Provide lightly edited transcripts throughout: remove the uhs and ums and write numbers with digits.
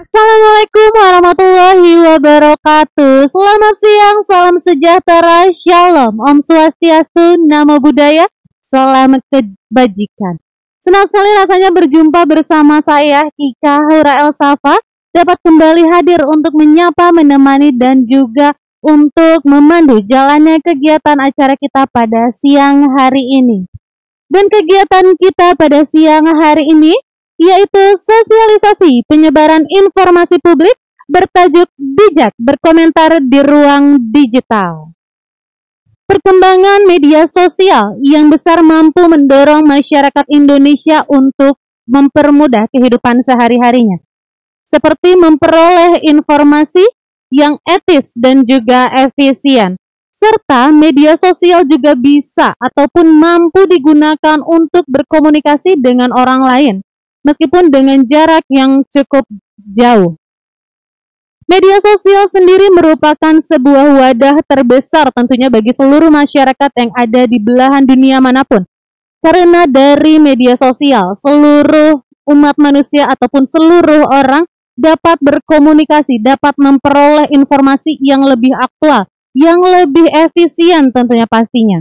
Assalamualaikum warahmatullahi wabarakatuh. Selamat siang, salam sejahtera, shalom, Om Swastiastu, Namo Buddhaya, salam kebajikan. Senang sekali rasanya berjumpa bersama saya, Kika Hura Elsafa, dapat kembali hadir untuk menyapa, menemani, dan juga untuk memandu jalannya kegiatan acara kita pada siang hari ini. Dan kegiatan kita pada siang hari ini yaitu sosialisasi penyebaran informasi publik bertajuk bijak berkomentar di ruang digital. Perkembangan media sosial yang besar mampu mendorong masyarakat Indonesia untuk mempermudah kehidupan sehari-harinya, seperti memperoleh informasi yang etis dan juga efisien. Serta media sosial juga bisa ataupun mampu digunakan untuk berkomunikasi dengan orang lain, meskipun dengan jarak yang cukup jauh. Media sosial sendiri merupakan sebuah wadah terbesar tentunya bagi seluruh masyarakat yang ada di belahan dunia manapun. Karena dari media sosial, seluruh umat manusia ataupun seluruh orang dapat berkomunikasi, dapat memperoleh informasi yang lebih aktual, yang lebih efisien tentunya pastinya.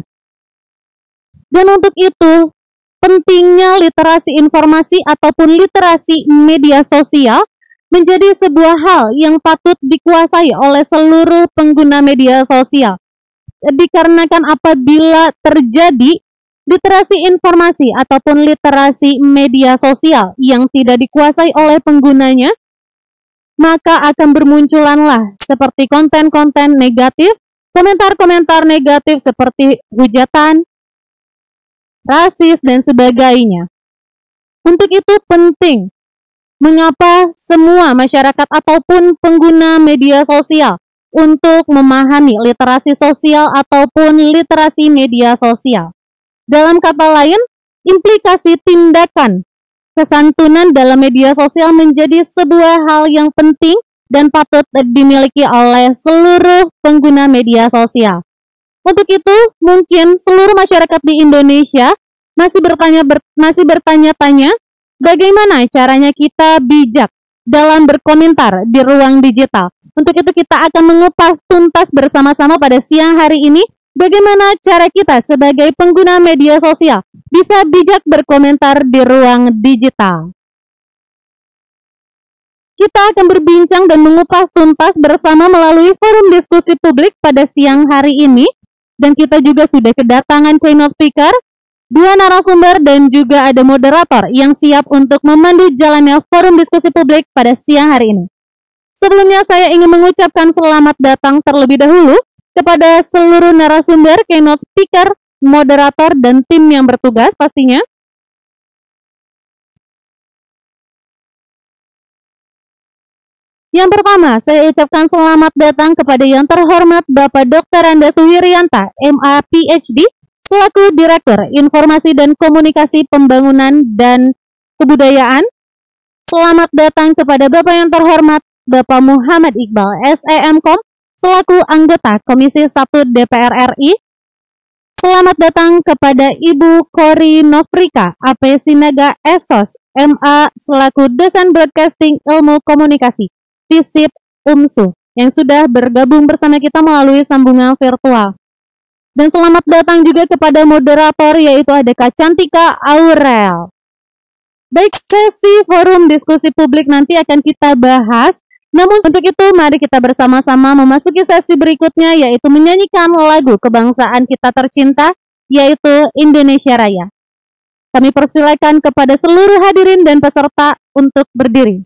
Dan untuk itu, pentingnya literasi informasi ataupun literasi media sosial menjadi sebuah hal yang patut dikuasai oleh seluruh pengguna media sosial. Dikarenakan apabila terjadi literasi informasi ataupun literasi media sosial yang tidak dikuasai oleh penggunanya, maka akan bermunculanlah seperti konten-konten negatif, komentar-komentar negatif seperti hujatan, rasis, dan sebagainya. Untuk itu penting mengapa semua masyarakat ataupun pengguna media sosial untuk memahami literasi sosial ataupun literasi media sosial. Dalam kata lain, implikasi tindakan kesantunan dalam media sosial menjadi sebuah hal yang penting dan patut dimiliki oleh seluruh pengguna media sosial. Untuk itu, mungkin seluruh masyarakat di Indonesia masih bertanya-tanya bagaimana caranya kita bijak dalam berkomentar di ruang digital. Untuk itu kita akan mengupas tuntas bersama-sama pada siang hari ini bagaimana cara kita sebagai pengguna media sosial bisa bijak berkomentar di ruang digital. Kita akan berbincang dan mengupas tuntas bersama melalui forum diskusi publik pada siang hari ini. Dan kita juga sudah kedatangan keynote speaker, 2 narasumber, dan juga ada moderator yang siap untuk memandu jalannya forum diskusi publik pada siang hari ini. Sebelumnya saya ingin mengucapkan selamat datang terlebih dahulu kepada seluruh narasumber, keynote speaker, moderator, dan tim yang bertugas pastinya. Yang pertama, saya ucapkan selamat datang kepada yang terhormat Bapak Dr. Anda Suwiryanta, MA PhD, selaku Direktur Informasi dan Komunikasi Pembangunan dan Kebudayaan. Selamat datang kepada Bapak yang terhormat Bapak Muhammad Iqbal, SEMKOM, selaku anggota Komisi 1 DPR RI. Selamat datang kepada Ibu Kori Nofrika, AP Sinaga SOS, MA, selaku Dosen Broadcasting Ilmu Komunikasi, FISIP UMSU, yang sudah bergabung bersama kita melalui sambungan virtual. Dan selamat datang juga kepada moderator, yaitu ada Kak Cantika Aurel. Baik, sesi forum diskusi publik nanti akan kita bahas. Namun untuk itu mari kita bersama-sama memasuki sesi berikutnya, yaitu menyanyikan lagu kebangsaan kita tercinta, yaitu Indonesia Raya. Kami persilakan kepada seluruh hadirin dan peserta untuk berdiri.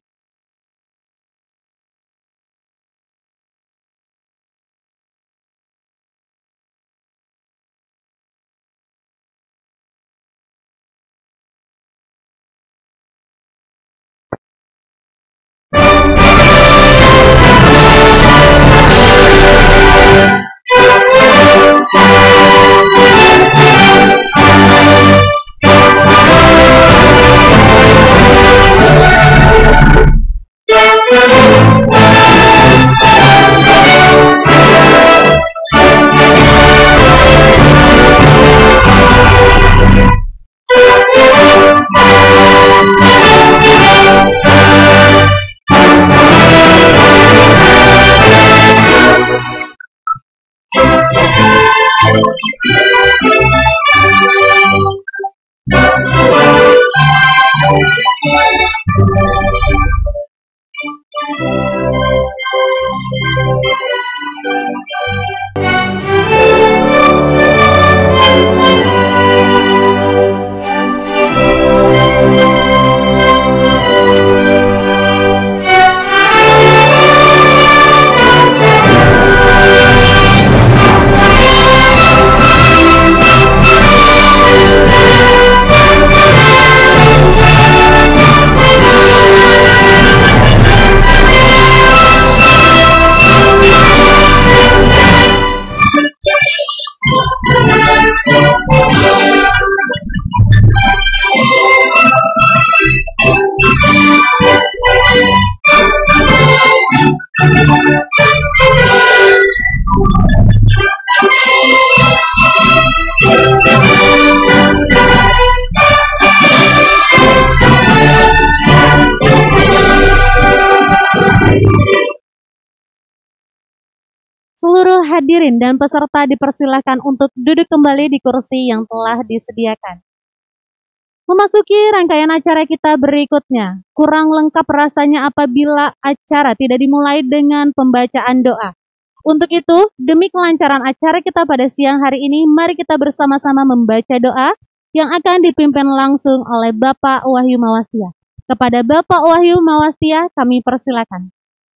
hadirin dan peserta dipersilakan untuk duduk kembali di kursi yang telah disediakan. Memasuki rangkaian acara kita berikutnya, kurang lengkap rasanya apabila acara tidak dimulai dengan pembacaan doa. Untuk itu, demi kelancaran acara kita pada siang hari ini, mari kita bersama-sama membaca doa yang akan dipimpin langsung oleh Bapak Wahyu Mawastia. Kepada Bapak Wahyu Mawastia, kami persilakan.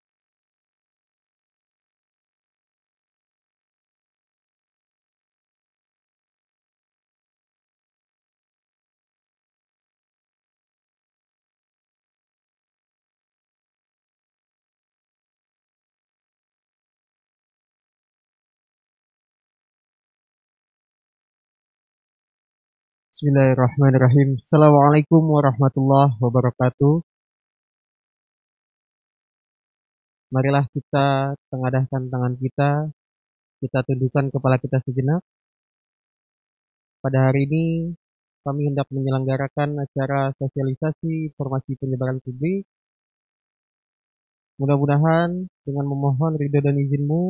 Bismillahirrahmanirrahim. Assalamualaikum warahmatullahi wabarakatuh. Marilah kita tengadahkan tangan kita tundukkan kepala kita sejenak. Pada hari ini kami hendak menyelenggarakan acara sosialisasi informasi penyebaran publik. Mudah-mudahan dengan memohon ridho dan izinmu,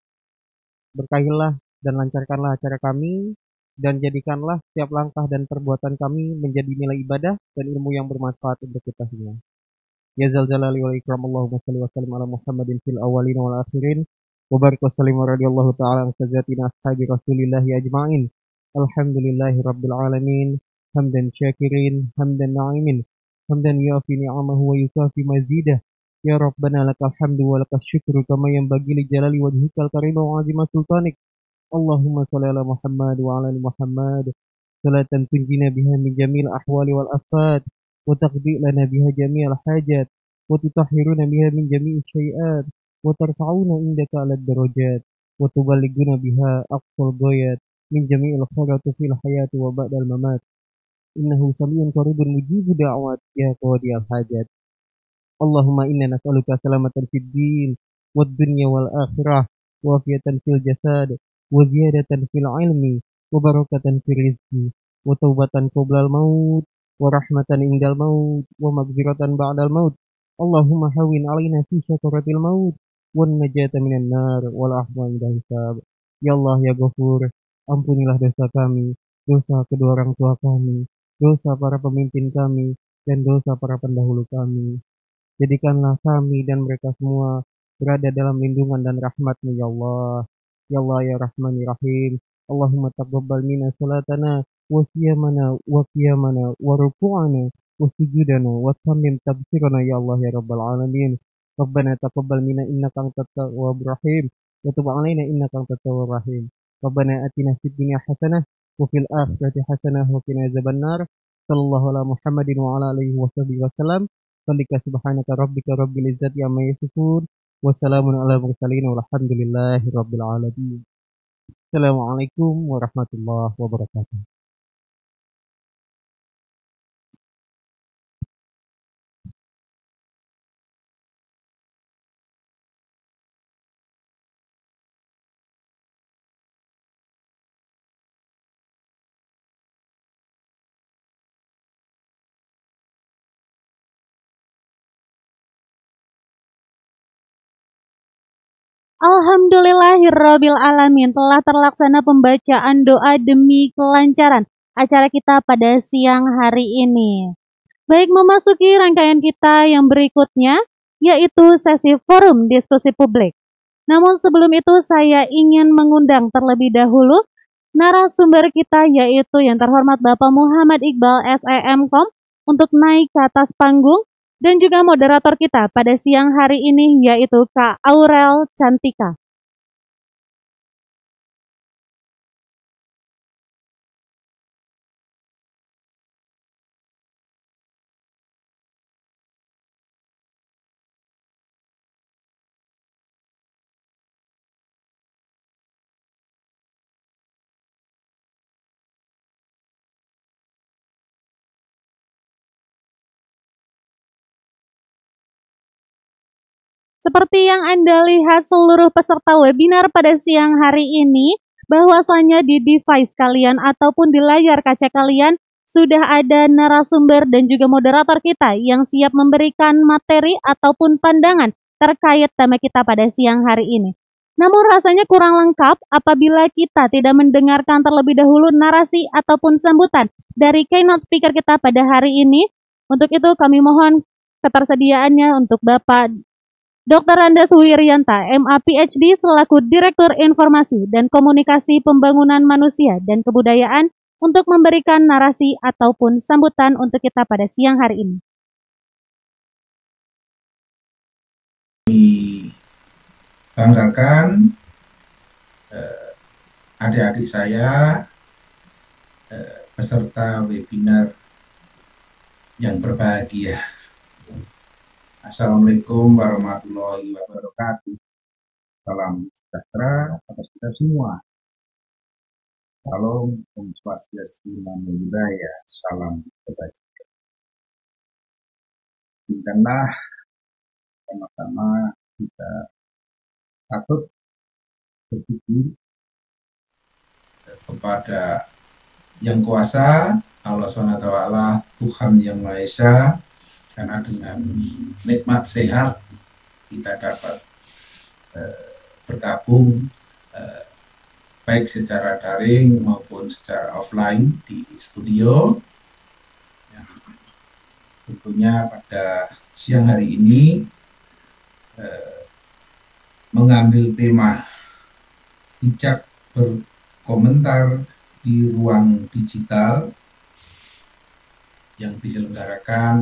berkahilah dan lancarkanlah acara kami, dan jadikanlah setiap langkah dan perbuatan kami menjadi nilai ibadah dan ilmu yang bermanfaat untuk kita semua. Ya zal jalali wal ikram, Allahumma salli wa sallim ala Muhammadin fil awwalin wal akhirin wa barik wa sallim radhiyallahu ta'ala an sajatina ashabi rasulillahi ajma'in. Alhamdulillahi rabbil alamin, hamdan syakirin, hamdan na'imin, hamdan yuafi ni'amahu wa yukafi mazidah. Ya Rabbana lakal hamdu wa lakal syukru kama yanbaghi li jalali wajhikal karim wa 'azima sultanik. Allahumma salli ala Muhammad wa ala ali Muhammad salatan tunjina biha min jamil ahwali wal afat wa taqdi lana biha jami'al hajat wa tutahhiruna biha min jami'i syai'at wa tarfa'una indaka 'ala darajat wa tuballighuna biha aqsal ghayat min jami'il khairati fil hayati wa ba'dal mamat. Innahu sami'un qaribun mujibu da'wat ya qadiyal hajat. Allahumma inna nas'aluka salamatan fid din wad dunya wal akhirah wa afiyatan fil jasad wa ziyadatan fil ilmi wa barakatan fil rizki wa taubatan qoblal maut wa rahmatan indal maut wa maghfiratan ba'dal maut. Allahumma hawin alaina fi syakaratil maut wan najata minan nar wal afwa inda hisab. Ya Allah ya Ghafur, ampunilah dosa kami, dosa kedua orang tua kami, dosa para pemimpin kami, dan dosa para pendahulu kami. Jadikanlah kami dan mereka semua berada dalam lindungan dan rahmat-Mu ya Allah. Ya Allah ya Rahman ya Rahim. Allahumma taqabbal minna salatana wa siyamana wa qiyamana wa ruku'ana wa sujudana wa tammim tabsirana ya Allah ya Rabbal Alamin. Rabbana taqabbal minna innaka antat tawwabur rahim wa tub 'alaina innaka antat tawwabur rahim. Rabbana atina fid dunya hasanah wa fil akhirati hasanah wa qina adzabannar. Sallallahu ala Muhammadin wa ala alihi washabihi wasallam. Salika subhanaka rabbika rabbil izzati amma yasifun. Wassalamun ala mursalin walhamdulillahi rabbil alamin. Assalamualaikum warahmatullahi wabarakatuh. Alhamdulillahirabbil alamin, telah terlaksana pembacaan doa demi kelancaran acara kita pada siang hari ini. Baik, memasuki rangkaian kita yang berikutnya, yaitu sesi forum diskusi publik. Namun sebelum itu saya ingin mengundang terlebih dahulu narasumber kita, yaitu yang terhormat Bapak Muhammad Iqbal SEMKOM, untuk naik ke atas panggung, dan juga moderator kita pada siang hari ini, yaitu Kak Aurel Cantika. Seperti yang Anda lihat seluruh peserta webinar pada siang hari ini, bahwasanya di device kalian ataupun di layar kaca kalian sudah ada narasumber dan juga moderator kita yang siap memberikan materi ataupun pandangan terkait tema kita pada siang hari ini. Namun rasanya kurang lengkap apabila kita tidak mendengarkan terlebih dahulu narasi ataupun sambutan dari keynote speaker kita pada hari ini. Untuk itu kami mohon ketersediaannya untuk Bapak Dr. Andes Wirianta, MA PhD selaku Direktur Informasi dan Komunikasi Pembangunan Manusia dan Kebudayaan untuk memberikan narasi ataupun sambutan untuk kita pada siang hari ini. Banggakan adik-adik saya peserta webinar yang berbahagia. Assalamualaikum warahmatullahi wabarakatuh. Salam sejahtera atas kita semua. Salam Om Swastiastu, Namo Buddhaya, salam kebajikan. Ingatlah sama-sama kita patut bersyukur kepada Yang Kuasa, Allah SWT, Tuhan Yang Maha Esa, karena dengan nikmat sehat kita dapat bergabung baik secara daring maupun secara offline di studio. Tentunya pada siang hari ini mengambil tema bijak berkomentar di ruang digital yang diselenggarakan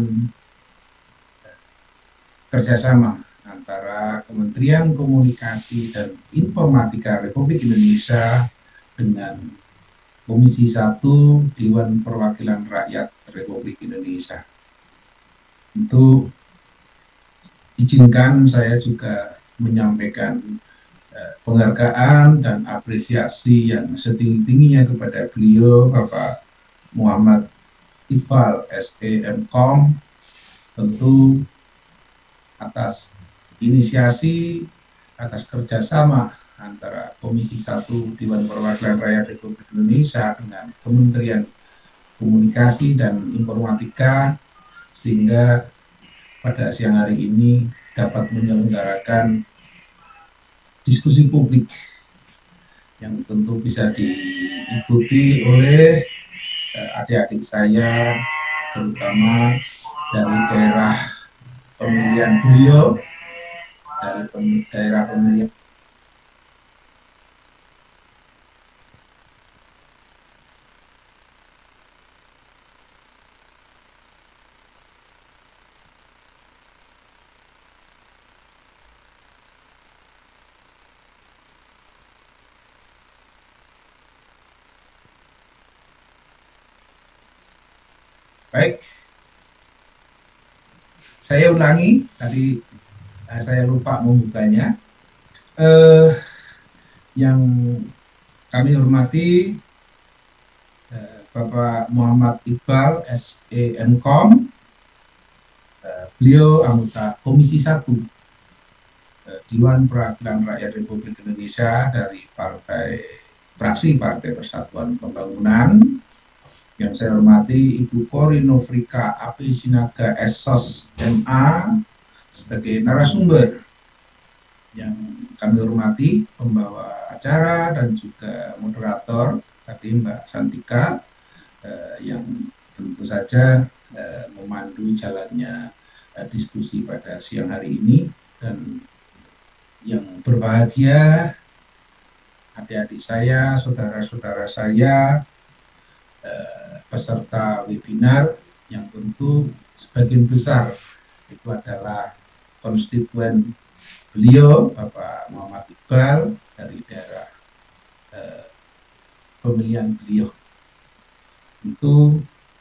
kerjasama antara Kementerian Komunikasi dan Informatika Republik Indonesia dengan Komisi 1 Dewan Perwakilan Rakyat Republik Indonesia. Tentu izinkan saya juga menyampaikan penghargaan dan apresiasi yang setinggi-tingginya kepada beliau, Bapak Muhammad Iqbal SE.M.Com, tentu atas inisiasi, atas kerjasama antara Komisi 1 Dewan Perwakilan Rakyat Republik Indonesia dengan Kementerian Komunikasi dan Informatika, sehingga pada siang hari ini dapat menyelenggarakan diskusi publik yang tentu bisa diikuti oleh adik-adik saya, terutama dari daerah pemilihan beliau, dari daerah pemilihan baik. Saya ulangi, tadi saya lupa membukanya. Yang kami hormati Bapak Muhammad Iqbal SE.M.Com, beliau anggota Komisi 1 Dewan Perwakilan Rakyat Republik Indonesia dari fraksi Partai Persatuan Pembangunan. Yang saya hormati Ibu Pori Nofrika Api Sinaga SOS MA sebagai narasumber. Yang kami hormati pembawa acara dan juga moderator tadi Mbak Santika yang tentu saja memandu jalannya diskusi pada siang hari ini. Dan yang berbahagia adik-adik saya, saudara-saudara saya, peserta webinar yang tentu sebagian besar itu adalah konstituen beliau, Bapak Muhammad Iqbal, dari daerah pemilihan beliau. Itu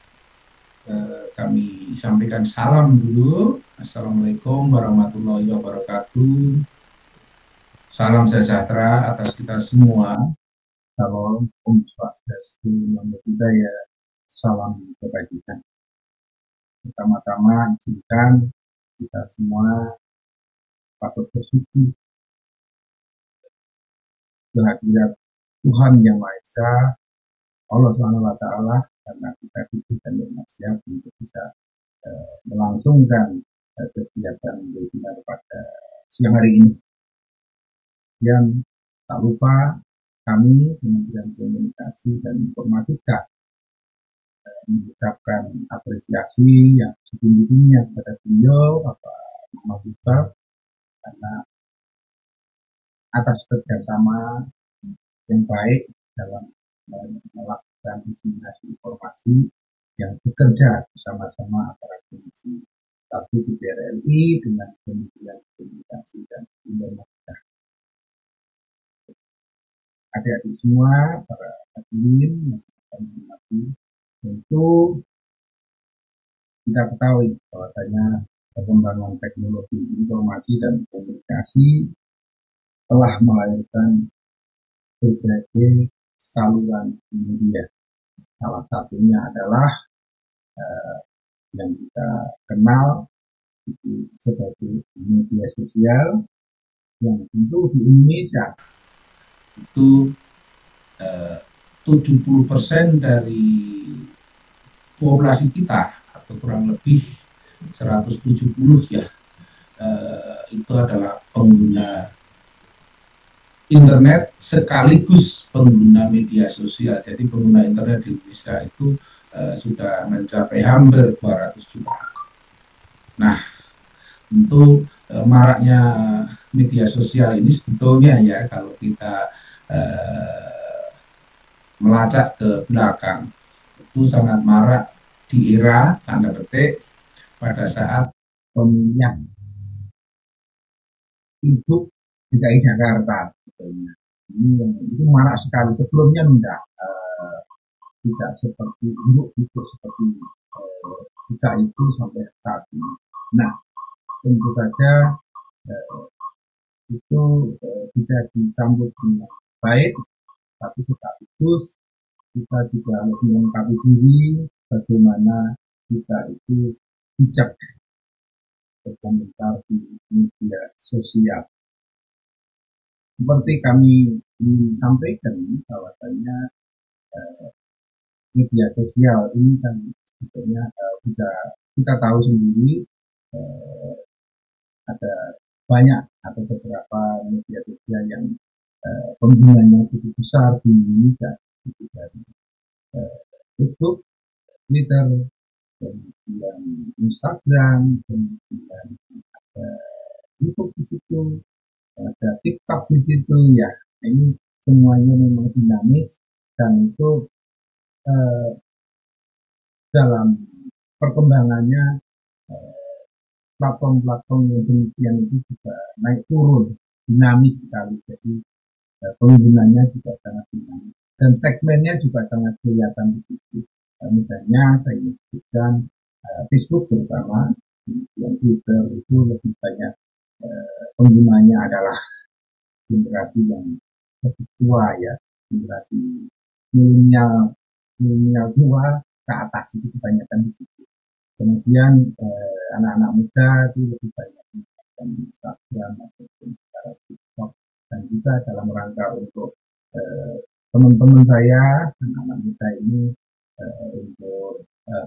kami sampaikan salam dulu. Assalamualaikum warahmatullahi wabarakatuh. Salam sejahtera atas kita semua. Salam Om Swastiastu, Namo Buddhaya, salam kebajikan. Pertama-tama izinkan kita semua patut bersyukur kehadirat Tuhan Yang Maha Esa, Allah SWT, karena kita diberikan nikmat sehat untuk bisa melangsungkan kegiatan webinar pada siang hari ini. Dan tak lupa kami Kementerian Komunikasi dan Informatika mengucapkan apresiasi yang setinggi-tingginya kepada beliau Bapak Muhammad Iqbal karena atas kerjasama yang baik dalam melakukan diseminasi informasi yang bekerja bersama-sama antara Komisi 1 DPR RI dengan Kementerian Komunikasi dan Informatika. Adik-adik semua, para hadirin yang kami hormati, tentu kita ketahui bahwasanya perkembangan teknologi informasi dan komunikasi telah melahirkan berbagai saluran media. Salah satunya adalah yang kita kenal itu sebagai media sosial yang tentu di Indonesia itu 70% dari populasi kita atau kurang lebih 170 ya itu adalah pengguna internet sekaligus pengguna media sosial. Jadi pengguna internet di Indonesia itu sudah mencapai hampir 200 juta. Nah, tentu maraknya media sosial ini sebetulnya ya kalau kita melacak ke belakang itu sangat marak di era tanda petik pada saat pemilihan hidup DKI Jakarta. Itu marak sekali. Sebelumnya tidak seperti itu seperti sejak itu sampai saat ini. Nah, tentu saja itu bisa disambut dengan baik, tapi sekaligus kita juga lebih melengkapi diri bagaimana kita itu bijak berkomentar di media sosial. Seperti kami sampaikan bahwasanya media sosial ini kan sebetulnya bisa kita tahu sendiri ada banyak atau beberapa media sosial yang penggunanya cukup besar di Indonesia, itu dari Facebook, Twitter, kemudian Instagram, kemudian ada YouTube di situ, ada TikTok di situ ya. Ini semuanya memang dinamis dan itu dalam perkembangannya platform-platform yang demikian itu juga naik turun dinamis sekali. Jadi penggunanya juga sangat dinamis dan segmennya juga sangat kelihatan di situ. Misalnya saya sebutkan Facebook terutama, kemudian Twitter itu lebih banyak penggunanya adalah generasi yang lebih tua ya, generasi milenial tua ke atas itu kebanyakan di situ. Kemudian anak-anak muda itu lebih banyak menggunakan Instagram ataupun TikTok, dan juga dalam rangka untuk teman-teman saya anak-anak muda ini untuk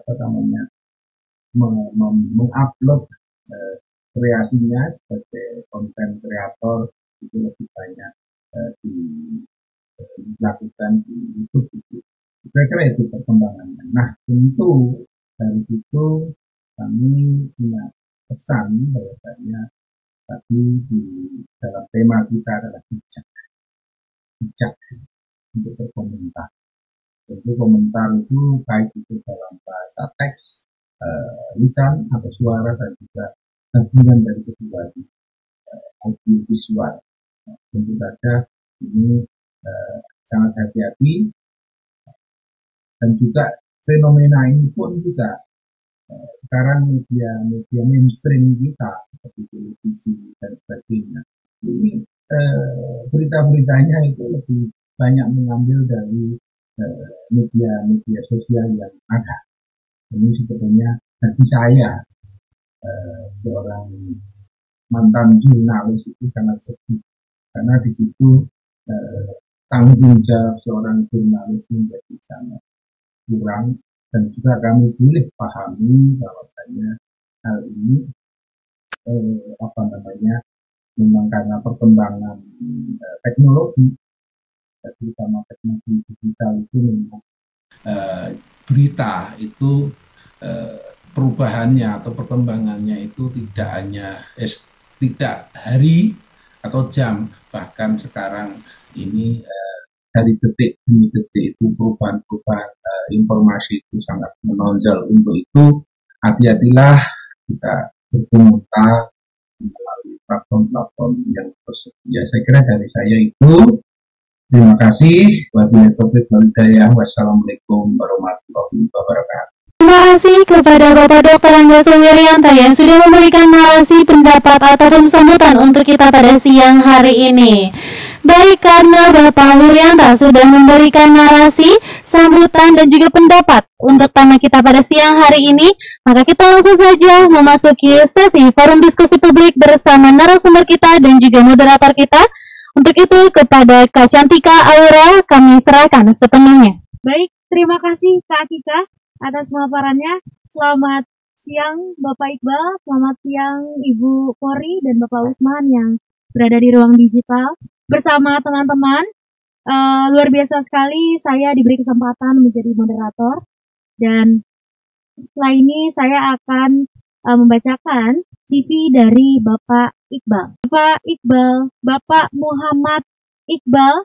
mengupload kreasinya sebagai konten kreator itu lebih banyak dilakukan di YouTube itu. Kira-kira itu perkembangannya. Nah, tentu dari situ kami punya pesan bahwasanya tadi di dalam tema kita adalah bijak untuk berkomentar. Tentu komentar itu baik itu dalam bahasa teks, lisan atau suara, dan juga gabungan dari kedua audio visual. Tentu saja ini sangat hati-hati, dan juga fenomena ini pun juga sekarang media mainstream kita seperti televisi dan sebagainya ini berita-beritanya itu lebih banyak mengambil dari media sosial yang ada. Ini sebetulnya bagi saya seorang mantan jurnalis itu sangat sedih karena di situ tanggung jawab seorang jurnalis menjadi sangat kurang, dan juga kami boleh pahami bahwasanya hal ini memang karena perkembangan teknologi, terutama teknologi digital itu memang berita itu perubahannya atau perkembangannya itu tidak hari atau jam, bahkan sekarang ini dari detik demi detik itu perubahan-perubahan informasi itu sangat menonjol. Untuk itu hati-hatilah kita berkomentar melalui platform-platform yang tersedia. Saya kira dari saya itu. Terima kasih. Wassalamualaikum warahmatullahi wabarakatuh. Terima kasih kepada Bapak Dr. Angga Suwiryanto yang sudah memberikan narasi, pendapat, ataupun sambutan untuk kita pada siang hari ini. Baik, karena Bapak Wiryanto sudah memberikan narasi, sambutan, dan juga pendapat untuk tema kita pada siang hari ini, maka kita langsung saja memasuki sesi forum diskusi publik bersama narasumber kita dan juga moderator kita. Untuk itu, kepada Kak Cantika Aura, kami serahkan sepenuhnya. Baik, terima kasih Kak Akika atas pemaparannya. Selamat siang Bapak Iqbal, selamat siang Ibu Kori dan Bapak Usman yang berada di ruang digital. Bersama teman-teman, luar biasa sekali saya diberi kesempatan menjadi moderator. Dan setelah ini saya akan membacakan CV dari Bapak Iqbal. Bapak Iqbal, Bapak Muhammad Iqbal,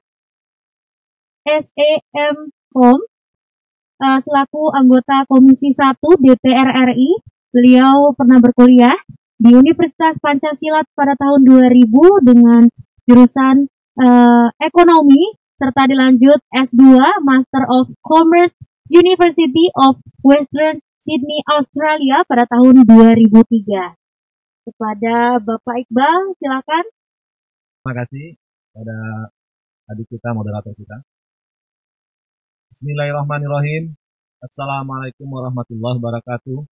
SEM Kom, selaku anggota Komisi 1 DPR RI. Beliau pernah berkuliah di Universitas Pancasila pada tahun 2000 dengan jurusan ekonomi, serta dilanjut S2 Master of Commerce University of Western Sydney, Australia pada tahun 2003. Kepada Bapak Iqbal, silakan. Terima kasih pada adik kita, moderator kita. Bismillahirrahmanirrahim. Assalamualaikum warahmatullahi wabarakatuh.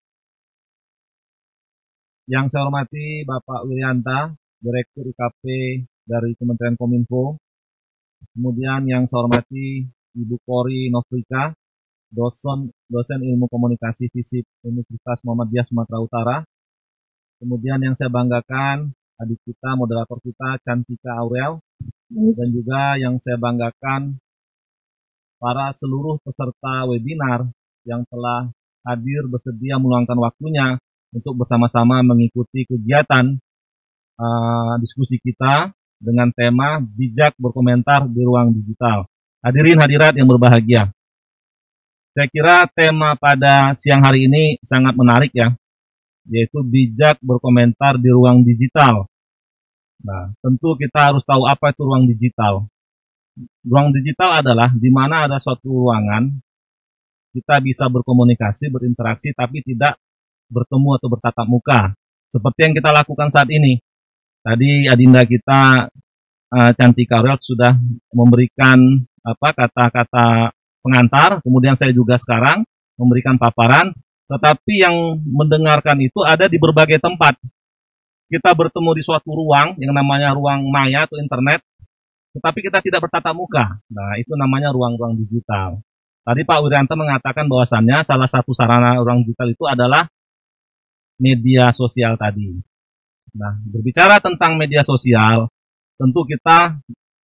Yang saya hormati Bapak Wiryanto, Direktur IKP dari Kementerian Kominfo. Kemudian yang saya hormati Ibu Kori Nofrika, dosen ilmu komunikasi FISIP Universitas Muhammadiyah Sumatera Utara. Kemudian yang saya banggakan adik kita, moderator kita Cantika Aurel, dan juga yang saya banggakan para seluruh peserta webinar yang telah hadir bersedia meluangkan waktunya untuk bersama-sama mengikuti kegiatan diskusi kita dengan tema bijak berkomentar di ruang digital. Hadirin hadirat yang berbahagia. Saya kira tema pada siang hari ini sangat menarik ya, yaitu bijak berkomentar di ruang digital. Nah, tentu kita harus tahu apa itu ruang digital. Ruang digital adalah di mana ada suatu ruangan kita bisa berkomunikasi, berinteraksi, tapi tidak bertemu atau bertatap muka. Seperti yang kita lakukan saat ini. Tadi adinda kita Cantika Aurel sudah memberikan kata-kata pengantar, kemudian saya juga sekarang memberikan paparan. Tetapi yang mendengarkan itu ada di berbagai tempat. Kita bertemu di suatu ruang yang namanya ruang maya atau internet, tetapi kita tidak bertatap muka. Nah, itu namanya ruang-ruang digital. Tadi Pak Wiryanto mengatakan bahwasannya salah satu sarana ruang digital itu adalah media sosial tadi. Nah, berbicara tentang media sosial, tentu kita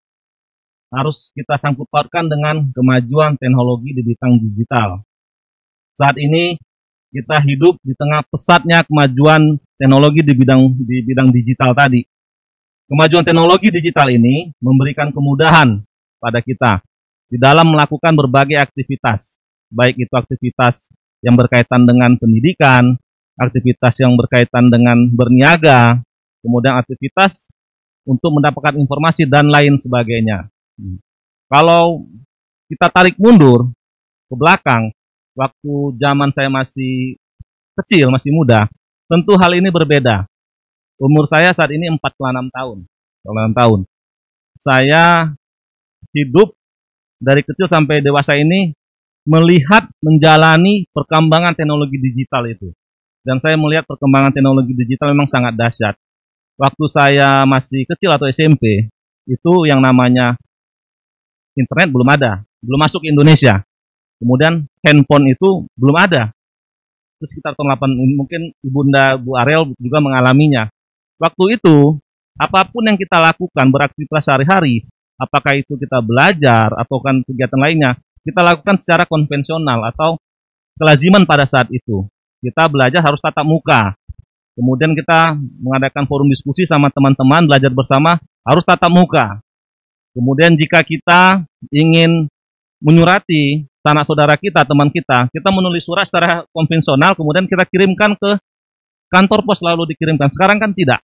harus kita sangkut pautkan dengan kemajuan teknologi di bidang digital. Saat ini kita hidup di tengah pesatnya kemajuan teknologi di bidang digital tadi. Kemajuan teknologi digital ini memberikan kemudahan pada kita di dalam melakukan berbagai aktivitas, baik itu aktivitas yang berkaitan dengan pendidikan, aktivitas yang berkaitan dengan berniaga, kemudian aktivitas untuk mendapatkan informasi dan lain sebagainya. Kalau kita tarik mundur ke belakang, waktu zaman saya masih kecil, masih muda, tentu hal ini berbeda. Umur saya saat ini 46 tahun. 46 tahun. Saya hidup dari kecil sampai dewasa ini melihat, menjalani perkembangan teknologi digital itu. Dan saya melihat perkembangan teknologi digital memang sangat dahsyat. Waktu saya masih kecil atau SMP, itu yang namanya internet belum ada, belum masuk ke Indonesia. Kemudian handphone itu belum ada. Itu sekitar tahun 8, mungkin Ibunda Bu Ariel juga mengalaminya. Waktu itu apapun yang kita lakukan beraktivitas sehari-hari, apakah itu kita belajar atau kan kegiatan lainnya, kita lakukan secara konvensional atau kelaziman pada saat itu. Kita belajar harus tatap muka. Kemudian kita mengadakan forum diskusi sama teman-teman, belajar bersama harus tatap muka. Kemudian jika kita ingin menyurati sanak saudara kita, teman kita menulis surat secara konvensional, kemudian kita kirimkan ke kantor pos lalu dikirimkan. Sekarang kan tidak.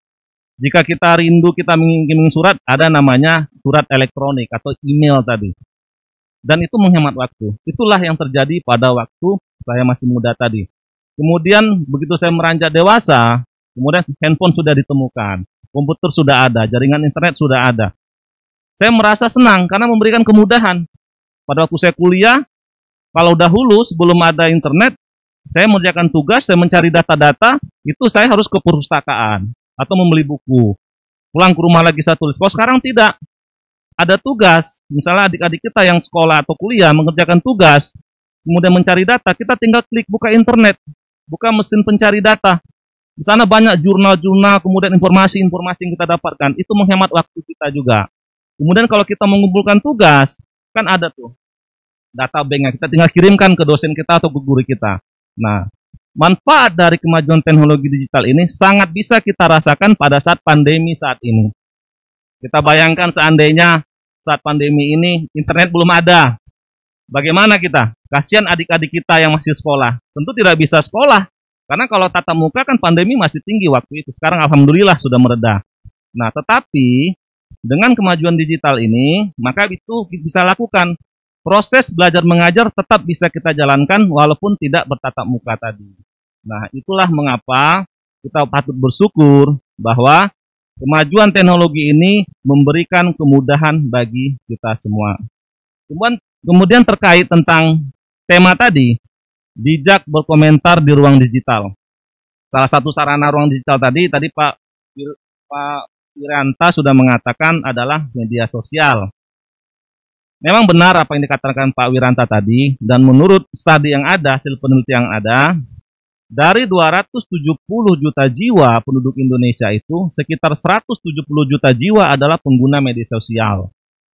Jika kita rindu, kita mengirim surat, ada namanya surat elektronik atau email tadi. Dan itu menghemat waktu. Itulah yang terjadi pada waktu saya masih muda tadi. Kemudian begitu saya meranjak dewasa, kemudian handphone sudah ditemukan, komputer sudah ada, jaringan internet sudah ada. Saya merasa senang karena memberikan kemudahan. Pada waktu saya kuliah, kalau dahulu sebelum ada internet, saya mengerjakan tugas, saya mencari data-data, itu saya harus ke perpustakaan atau membeli buku. Pulang ke rumah lagi saya tulis. Kalau sekarang tidak. Ada tugas, misalnya adik-adik kita yang sekolah atau kuliah mengerjakan tugas, kemudian mencari data, kita tinggal klik buka internet, buka mesin pencari data. Di sana banyak jurnal-jurnal, kemudian informasi-informasi yang kita dapatkan. Itu menghemat waktu kita juga. Kemudian kalau kita mengumpulkan tugas, kan ada tuh data banknya, kita tinggal kirimkan ke dosen kita atau ke guru kita. Nah, manfaat dari kemajuan teknologi digital ini sangat bisa kita rasakan pada saat pandemi saat ini. Kita bayangkan seandainya saat pandemi ini internet belum ada. Bagaimana kita? Kasihan adik-adik kita yang masih sekolah. Tentu tidak bisa sekolah. Karena kalau tatap muka kan pandemi masih tinggi waktu itu. Sekarang alhamdulillah sudah mereda. Nah, tetapi dengan kemajuan digital ini, maka itu bisa lakukan. Proses belajar mengajar tetap bisa kita jalankan walaupun tidak bertatap muka tadi. Nah, itulah mengapa kita patut bersyukur bahwa kemajuan teknologi ini memberikan kemudahan bagi kita semua. Kemudian terkait tentang tema tadi, bijak berkomentar di ruang digital. Salah satu sarana ruang digital tadi Pak Wiranta sudah mengatakan adalah media sosial. Memang benar apa yang dikatakan Pak Wiranta tadi, dan menurut studi yang ada, hasil penelitian yang ada, dari 270 juta jiwa penduduk Indonesia itu, sekitar 170 juta jiwa adalah pengguna media sosial.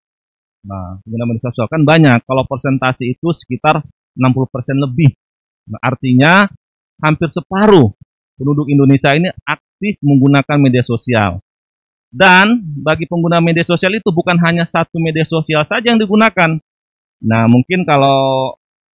Nah, pengguna media sosial kan banyak, kalau persentase itu sekitar 60% lebih. Nah, artinya hampir separuh penduduk Indonesia ini aktif menggunakan media sosial. Dan bagi pengguna media sosial itu bukan hanya satu media sosial saja yang digunakan. Nah, mungkin kalau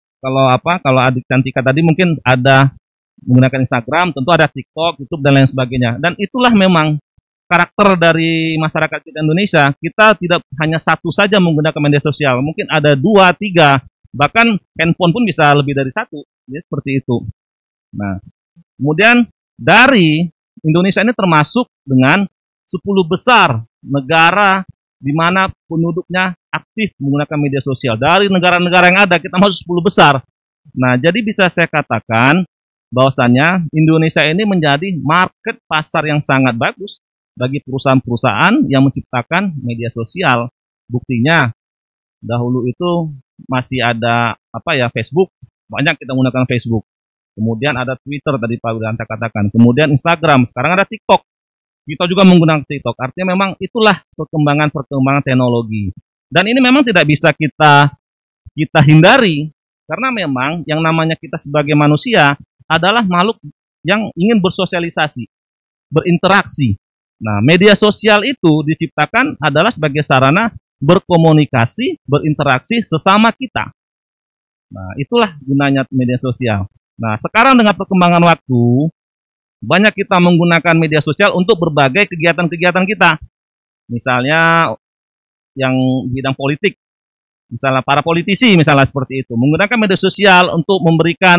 adik Cantika tadi mungkin ada menggunakan Instagram, tentu ada TikTok, YouTube dan lain sebagainya. Dan itulah memang karakter dari masyarakat kita Indonesia. Kita tidak hanya satu saja menggunakan media sosial, mungkin ada 2, 3, bahkan handphone pun bisa lebih dari satu, ya, seperti itu. Nah, kemudian dari Indonesia ini termasuk dengan 10 besar negara di mana penduduknya aktif menggunakan media sosial. Dari negara-negara yang ada, kita masuk 10 besar. Nah, jadi bisa saya katakan bahwasannya Indonesia ini menjadi market pasar yang sangat bagus bagi perusahaan-perusahaan yang menciptakan media sosial. Buktinya, dahulu itu masih ada Facebook, banyak kita menggunakan Facebook. Kemudian ada Twitter tadi Pak Wiranta katakan. Kemudian Instagram, sekarang ada TikTok. Kita juga menggunakan TikTok. Artinya memang itulah perkembangan teknologi. Dan ini memang tidak bisa kita hindari. Karena memang yang namanya kita sebagai manusia adalah makhluk yang ingin bersosialisasi, berinteraksi. Nah, media sosial itu diciptakan adalah sebagai sarana berkomunikasi, berinteraksi sesama kita. Nah, itulah gunanya media sosial. Nah, sekarang dengan perkembangan waktu, banyak kita menggunakan media sosial untuk berbagai kegiatan-kegiatan kita. Misalnya yang bidang politik, misalnya para politisi misalnya seperti itu, menggunakan media sosial untuk memberikan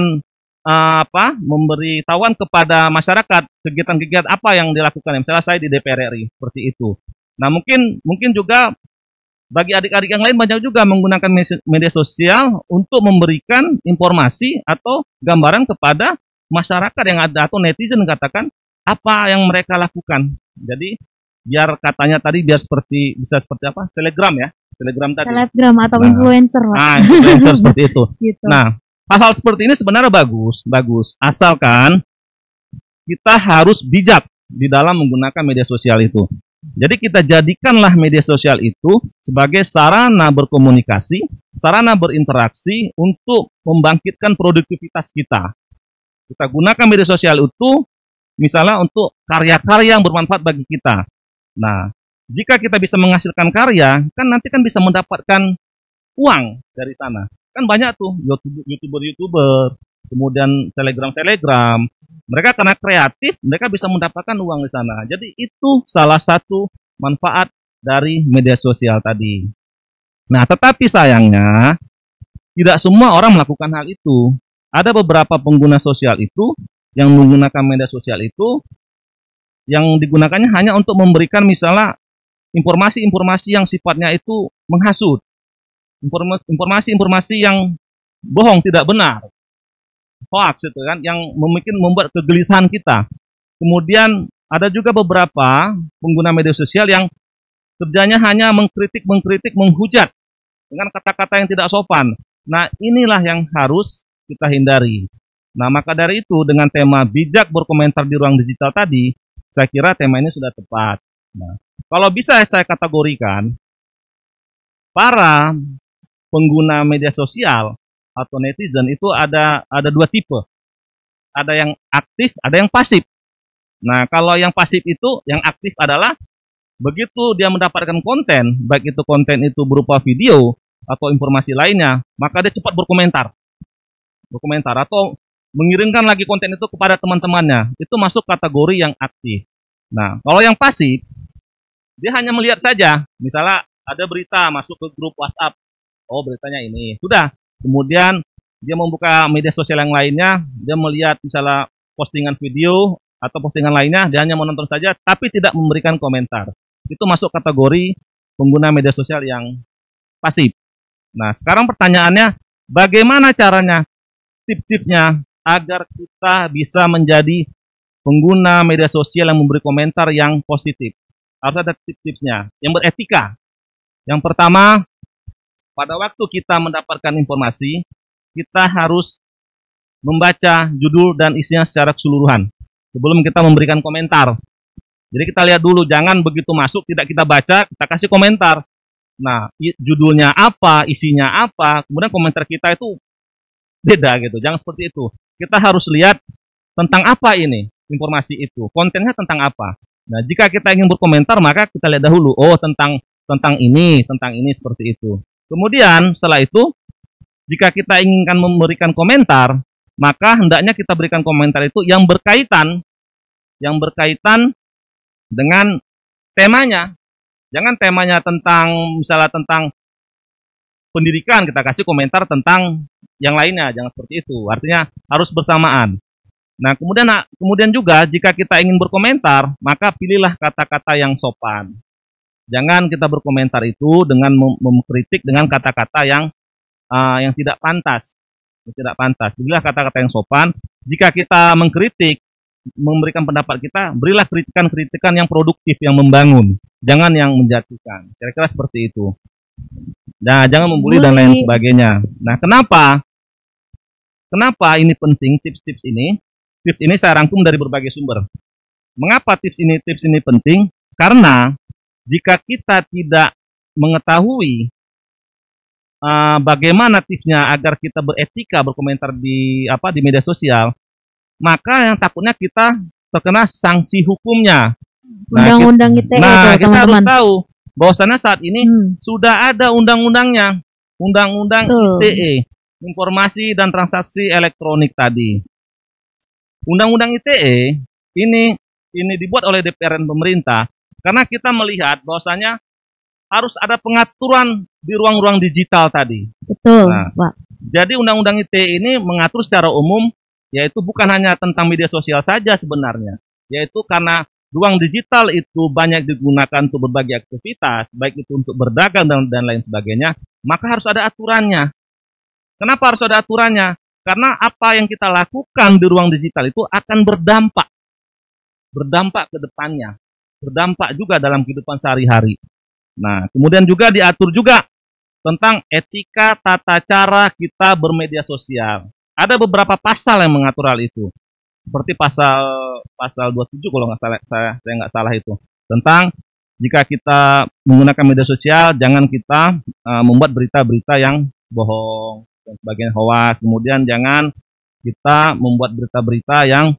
memberitahuan kepada masyarakat kegiatan-kegiatan apa yang dilakukan. Misalnya saya di DPR RI seperti itu. Nah, mungkin juga bagi adik-adik yang lain banyak juga menggunakan media sosial untuk memberikan informasi atau gambaran kepada masyarakat yang ada atau netizen katakan apa yang mereka lakukan. Jadi biar katanya tadi bisa seperti apa? Telegram ya. Telegram tadi. Telegram atau influencer lah. Nah, influencer seperti itu. Gitu. Nah, hal-hal seperti ini sebenarnya bagus. Asalkan kita harus bijak di dalam menggunakan media sosial itu. Jadi kita jadikanlah media sosial itu sebagai sarana berkomunikasi, sarana berinteraksi untuk membangkitkan produktivitas kita. Kita gunakan media sosial itu misalnya untuk karya-karya yang bermanfaat bagi kita. Nah, jika kita bisa menghasilkan karya, kan nanti kan bisa mendapatkan uang dari sana. Kan banyak tuh YouTuber, kemudian Telegram. Mereka karena kreatif, mereka bisa mendapatkan uang di sana. Jadi itu salah satu manfaat dari media sosial tadi. Nah, tetapi sayangnya tidak semua orang melakukan hal itu. Ada beberapa pengguna sosial itu yang menggunakan media sosial itu yang digunakannya hanya untuk memberikan misalnya informasi-informasi yang sifatnya itu menghasut. Informasi-informasi yang bohong, tidak benar. Hoax itu kan yang membuat kegelisahan kita. Kemudian ada juga beberapa pengguna media sosial yang kerjanya hanya mengkritik, menghujat dengan kata-kata yang tidak sopan. Nah, inilah yang harus kita hindari. Nah, maka dari itu dengan tema bijak berkomentar di ruang digital tadi, saya kira tema ini sudah tepat. Nah, kalau bisa saya kategorikan para pengguna media sosial atau netizen itu ada dua tipe. Ada yang aktif, ada yang pasif. Nah, kalau yang pasif itu, yang aktif adalah begitu dia mendapatkan konten, baik itu konten itu berupa video atau informasi lainnya, maka dia cepat berkomentar atau mengirimkan lagi konten itu kepada teman-temannya. Itu masuk kategori yang aktif. Nah, kalau yang pasif, dia hanya melihat saja. Misalnya ada berita masuk ke grup WhatsApp, oh beritanya ini, sudah. Kemudian dia membuka media sosial yang lainnya, dia melihat misalnya postingan video atau postingan lainnya, dia hanya menonton saja, tapi tidak memberikan komentar. Itu masuk kategori pengguna media sosial yang pasif. Nah, sekarang pertanyaannya, bagaimana caranya, tips-tipsnya, agar kita bisa menjadi pengguna media sosial yang memberi komentar yang positif? Harus ada tips-tipsnya, yang beretika. Yang pertama, pada waktu kita mendapatkan informasi, kita harus membaca judul dan isinya secara keseluruhan sebelum kita memberikan komentar. Jadi kita lihat dulu, jangan begitu masuk tidak kita baca, kita kasih komentar. Nah, judulnya apa, isinya apa, kemudian komentar kita itu beda gitu. Jangan seperti itu. Kita harus lihat tentang apa ini informasi itu, kontennya tentang apa. Nah, jika kita ingin berkomentar, maka kita lihat dahulu, oh tentang ini seperti itu. Kemudian setelah itu, jika kita inginkan memberikan komentar, maka hendaknya kita berikan komentar itu yang berkaitan dengan temanya. Jangan temanya misalnya tentang pendidikan, kita kasih komentar tentang yang lainnya, jangan seperti itu. Artinya harus bersamaan. Nah, kemudian juga jika kita ingin berkomentar, maka pilihlah kata-kata yang sopan. Jangan kita berkomentar itu dengan mengkritik dengan kata-kata yang tidak pantas. Pilihlah kata-kata yang sopan. Jika kita mengkritik, memberikan pendapat kita, berilah kritikan yang produktif, yang membangun. Jangan yang menjatuhkan. Kira-kira seperti itu. Nah, jangan membuli dan lain sebagainya. Nah, kenapa ini penting, tips-tips ini? Tips ini saya rangkum dari berbagai sumber. Mengapa tips ini penting? Karena jika kita tidak mengetahui bagaimana tipsnya agar kita beretika berkomentar di media sosial, maka yang takutnya kita terkena sanksi hukumnya. Undang-undang ITE. Nah, kita harus tahu bahwasannya saat ini sudah ada undang-undangnya, Undang-Undang ITE, Informasi dan Transaksi Elektronik tadi. Undang-Undang ITE ini dibuat oleh DPR dan pemerintah. Karena kita melihat bahwasanya harus ada pengaturan di ruang-ruang digital tadi. Betul, nah, Pak. Jadi Undang-Undang ITE ini mengatur secara umum, yaitu bukan hanya tentang media sosial saja sebenarnya. Yaitu karena ruang digital itu banyak digunakan untuk berbagai aktivitas, baik itu untuk berdagang dan lain sebagainya, maka harus ada aturannya. Kenapa harus ada aturannya? Karena apa yang kita lakukan di ruang digital itu akan berdampak ke depannya. Berdampak juga dalam kehidupan sehari-hari. Nah, kemudian juga diatur juga tentang etika tata cara kita bermedia sosial. Ada beberapa pasal yang mengatur hal itu. seperti pasal 27 kalau nggak salah, saya nggak salah itu, tentang jika kita menggunakan media sosial jangan kita membuat berita-berita yang bohong dan sebagainya, hoax. Kemudian jangan kita membuat berita-berita yang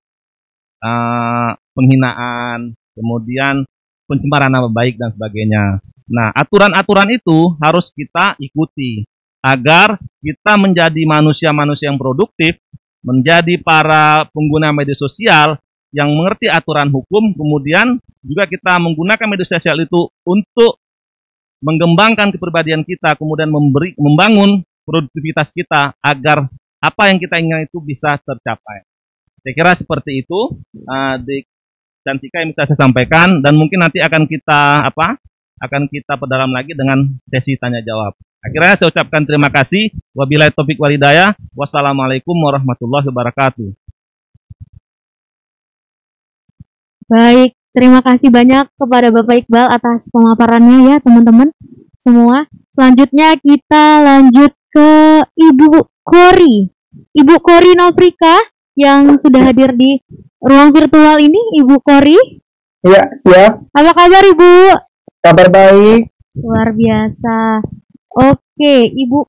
penghinaan, kemudian pencemaran nama baik dan sebagainya. Nah, aturan-aturan itu harus kita ikuti agar kita menjadi manusia-manusia yang produktif, menjadi para pengguna media sosial yang mengerti aturan hukum, kemudian juga kita menggunakan media sosial itu untuk mengembangkan kepribadian kita, kemudian membangun produktivitas kita agar apa yang kita inginkan itu bisa tercapai. Saya kira seperti itu di Cantika yang bisa saya sampaikan, dan mungkin nanti akan kita perdalam lagi dengan sesi tanya jawab. Akhirnya saya ucapkan terima kasih. Wabillahi taufik wal hidayah. Wassalamualaikum warahmatullahi wabarakatuh. Baik, terima kasih banyak kepada Bapak Iqbal atas pemaparannya ya teman-teman semua. Selanjutnya kita lanjut ke Ibu Kori. Ibu Kori Nofrika yang sudah hadir di ruang virtual ini. Ibu Kori. Ya, siap. Apa kabar Ibu? Kabar baik. Luar biasa. Oke, Ibu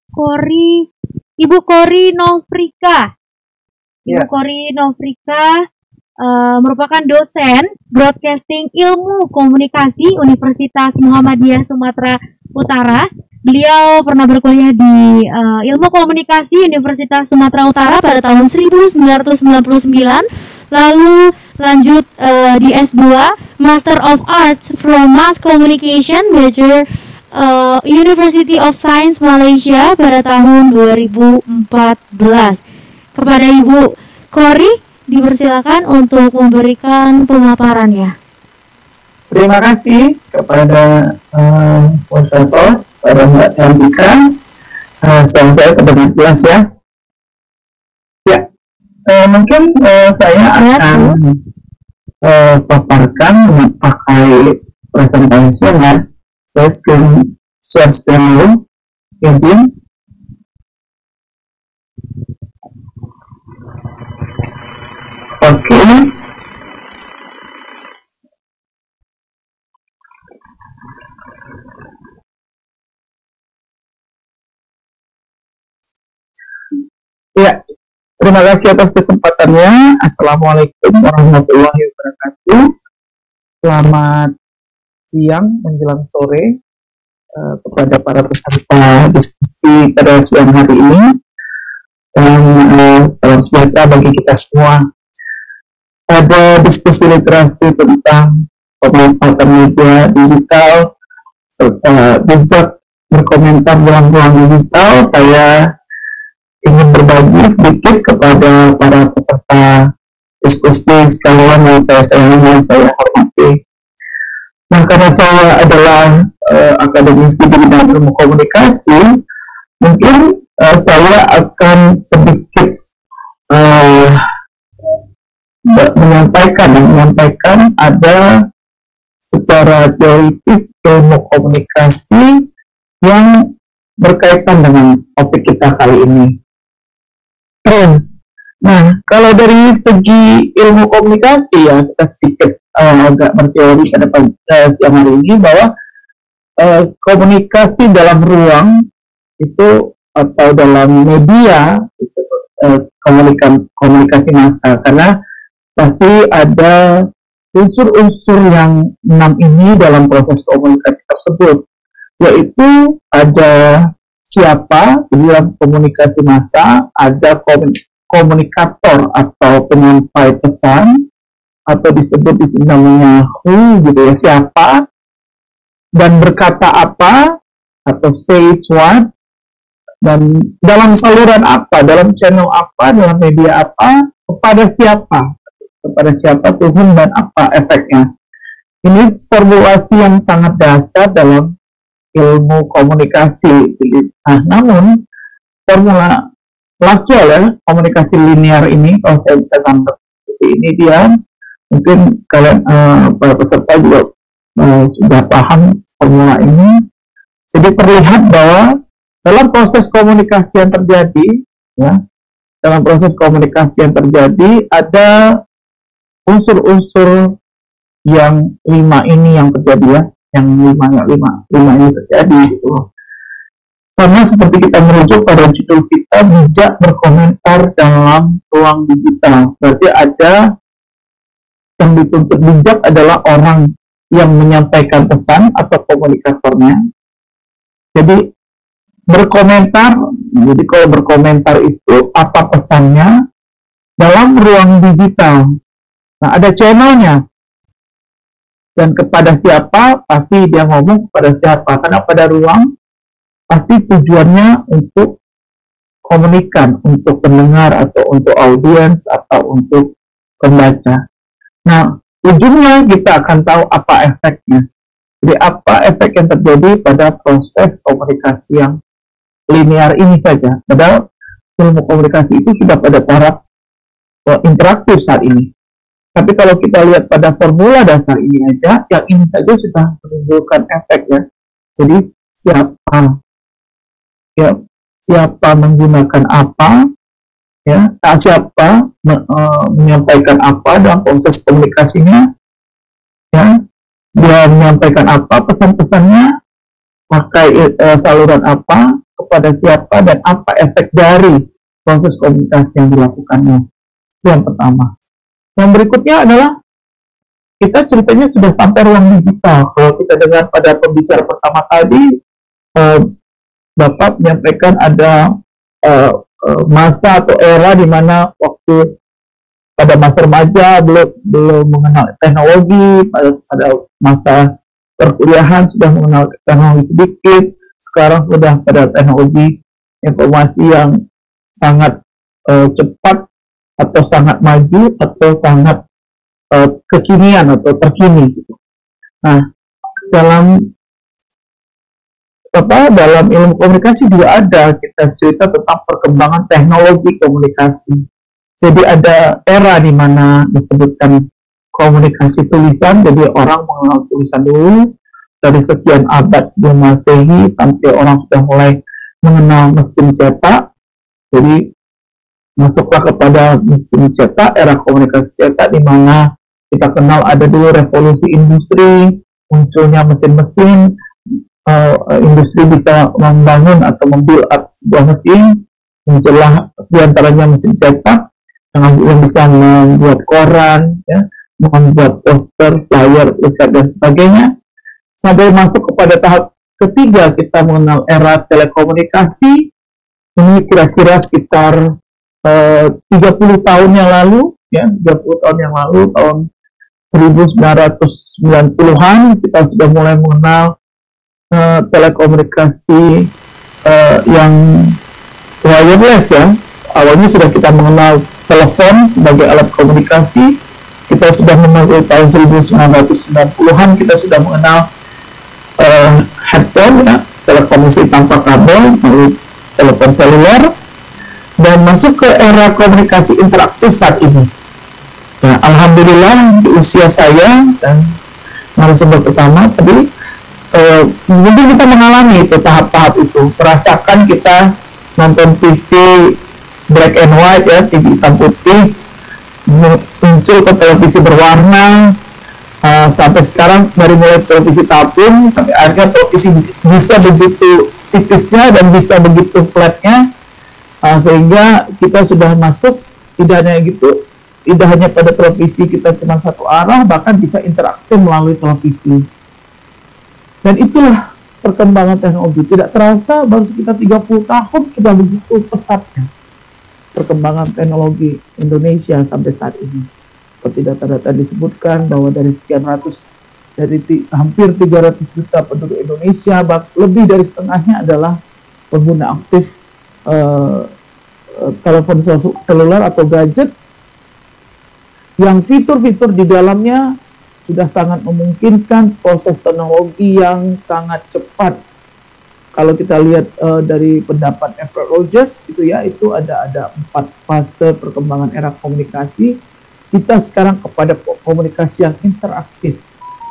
Kori Nofrika. Ibu Kori Nofrika merupakan dosen Broadcasting Ilmu Komunikasi Universitas Muhammadiyah Sumatera Utara. Beliau pernah berkuliah di Ilmu Komunikasi Universitas Sumatera Utara pada tahun 1999, lalu lanjut di S2 Master of Arts from Mass Communication Major University of Science Malaysia pada tahun 2014. Kepada Ibu Kori dipersilakan untuk memberikan pemaparannya. Terima kasih kepada moderator, pada Mbak Cantika. Suara saya terdengar jelas ya. Ya, mungkin saya akan paparkan memakai presentasi ya. Saya share screen dulu, izin. Oke. Ya, terima kasih atas kesempatannya. Assalamualaikum warahmatullahi wabarakatuh. Selamat siang menjelang sore kepada para peserta diskusi pada siang hari ini, dan salam sejahtera bagi kita semua. Pada diskusi literasi tentang pemanfaatan media digital serta bijak berkomentar dalam ruang digital, saya ingin berbagi sedikit kepada para peserta diskusi sekalian yang saya sayangi dan saya hormati. Nah, karena saya adalah akademisi di bidang ilmu komunikasi, mungkin saya akan sedikit menyampaikan ada secara teoritis ilmu komunikasi yang berkaitan dengan topik kita kali ini. Nah, kalau dari segi ilmu komunikasi ya, kita sedikit agak berteori pada siang hari ini bahwa komunikasi dalam ruang itu atau dalam media itu, komunikasi massa, karena pasti ada unsur-unsur yang 6 ini dalam proses komunikasi tersebut, yaitu ada siapa di dalam komunikasi massa, ada komunikator atau penyampai pesan, atau disebut di sini namanya who, gitu ya, siapa, dan berkata apa atau says what, dan dalam saluran apa, dalam channel apa, dalam media apa, kepada siapa, to whom, dan apa efeknya. Ini formulasi yang sangat dasar dalam ilmu komunikasi. Nah, namun formula Laswell ya, komunikasi linear ini, kalau saya bisa tangkap seperti ini, dia mungkin kalian para peserta juga sudah paham formula ini. Jadi terlihat bahwa dalam proses komunikasi yang terjadi, ya, dalam proses komunikasi yang terjadi ada unsur-unsur yang 5 ini yang terjadi ya, yang lima ini terjadi gitu loh. Karena seperti kita merujuk pada judul kita, bijak berkomentar dalam ruang digital. Berarti ada yang dituntut bijak adalah orang yang menyampaikan pesan atau komunikatornya. Jadi berkomentar, jadi kalau berkomentar itu apa pesannya dalam ruang digital. Nah, ada channelnya. Dan kepada siapa, pasti dia ngomong kepada siapa. Karena pada ruang, pasti tujuannya untuk komunikan, untuk pendengar, atau untuk audiens, atau untuk pembaca. Nah, ujungnya kita akan tahu apa efeknya. Jadi, apa efek yang terjadi pada proses komunikasi yang linear ini saja. Padahal ilmu komunikasi itu sudah pada tahap interaktif saat ini. Tapi kalau kita lihat pada formula dasar ini aja, yang ini saja sudah menimbulkan efek ya. Jadi siapa menggunakan apa, ya, siapa menyampaikan apa dalam proses komunikasinya, ya, dia menyampaikan apa pesan-pesannya, pakai saluran apa, kepada siapa, dan apa efek dari proses komunikasi yang dilakukannya. Itu yang pertama. Yang berikutnya adalah kita ceritanya sudah sampai ruang digital. Kalau kita dengar pada pembicara pertama tadi, Bapak menyampaikan ada masa atau era di mana waktu pada masa remaja belum mengenal teknologi, pada masa perkuliahan sudah mengenal teknologi sedikit, sekarang sudah pada teknologi informasi yang sangat cepat atau sangat maju atau sangat kekinian atau terkini gitu. Nah, dalam ilmu komunikasi juga ada kita cerita tentang perkembangan teknologi komunikasi. Jadi ada era di mana disebutkan komunikasi tulisan, jadi orang mengenal tulisan dulu dari sekian abad sebelum Masehi sampai orang sudah mulai mengenal mesin cetak. Jadi masuklah kepada mesin cetak, era komunikasi cetak, di mana kita kenal ada dulu revolusi industri, munculnya mesin-mesin, industri bisa membangun atau membuild up sebuah mesin, muncullah diantaranya mesin cetak yang bisa membuat koran, ya, membuat poster, flyer, leaflet, dan sebagainya. Sampai masuk kepada tahap ketiga, kita mengenal era telekomunikasi. Ini kira-kira sekitar 30 tahun yang lalu, ya, 30 tahun yang lalu, tahun 1990-an, kita sudah mulai mengenal telekomunikasi yang wireless ya. Awalnya sudah kita mengenal telepon sebagai alat komunikasi. Kita sudah memasuki tahun 1990-an, kita sudah mengenal headphone, ya, telekomunikasi tanpa kabel, melalui telepon seluler, dan masuk ke era komunikasi interaktif saat ini. Ya, alhamdulillah di usia saya dan narasumber pertama tadi, mungkin kita mengalami itu tahap-tahap itu, merasakan kita nonton TV black and white, ya, TV hitam putih, muncul ke televisi berwarna, sampai sekarang dari mulai televisi tabung sampai akhirnya televisi bisa begitu tipisnya dan bisa begitu flatnya, sehingga kita sudah masuk tidak hanya pada televisi kita cuma satu arah, bahkan bisa interaktif melalui televisi. Dan itulah perkembangan teknologi. Tidak terasa baru sekitar 30 tahun sudah begitu pesatnya perkembangan teknologi Indonesia sampai saat ini. Seperti data-data disebutkan bahwa dari sekian ratus, dari hampir 300 juta penduduk Indonesia, lebih dari setengahnya adalah pengguna aktif telepon seluler atau gadget yang fitur-fitur di dalamnya sudah sangat memungkinkan proses teknologi yang sangat cepat. Kalau kita lihat dari pendapat Everett Rogers gitu ya, itu ada 4 fase perkembangan era komunikasi. Kita sekarang kepada komunikasi yang interaktif.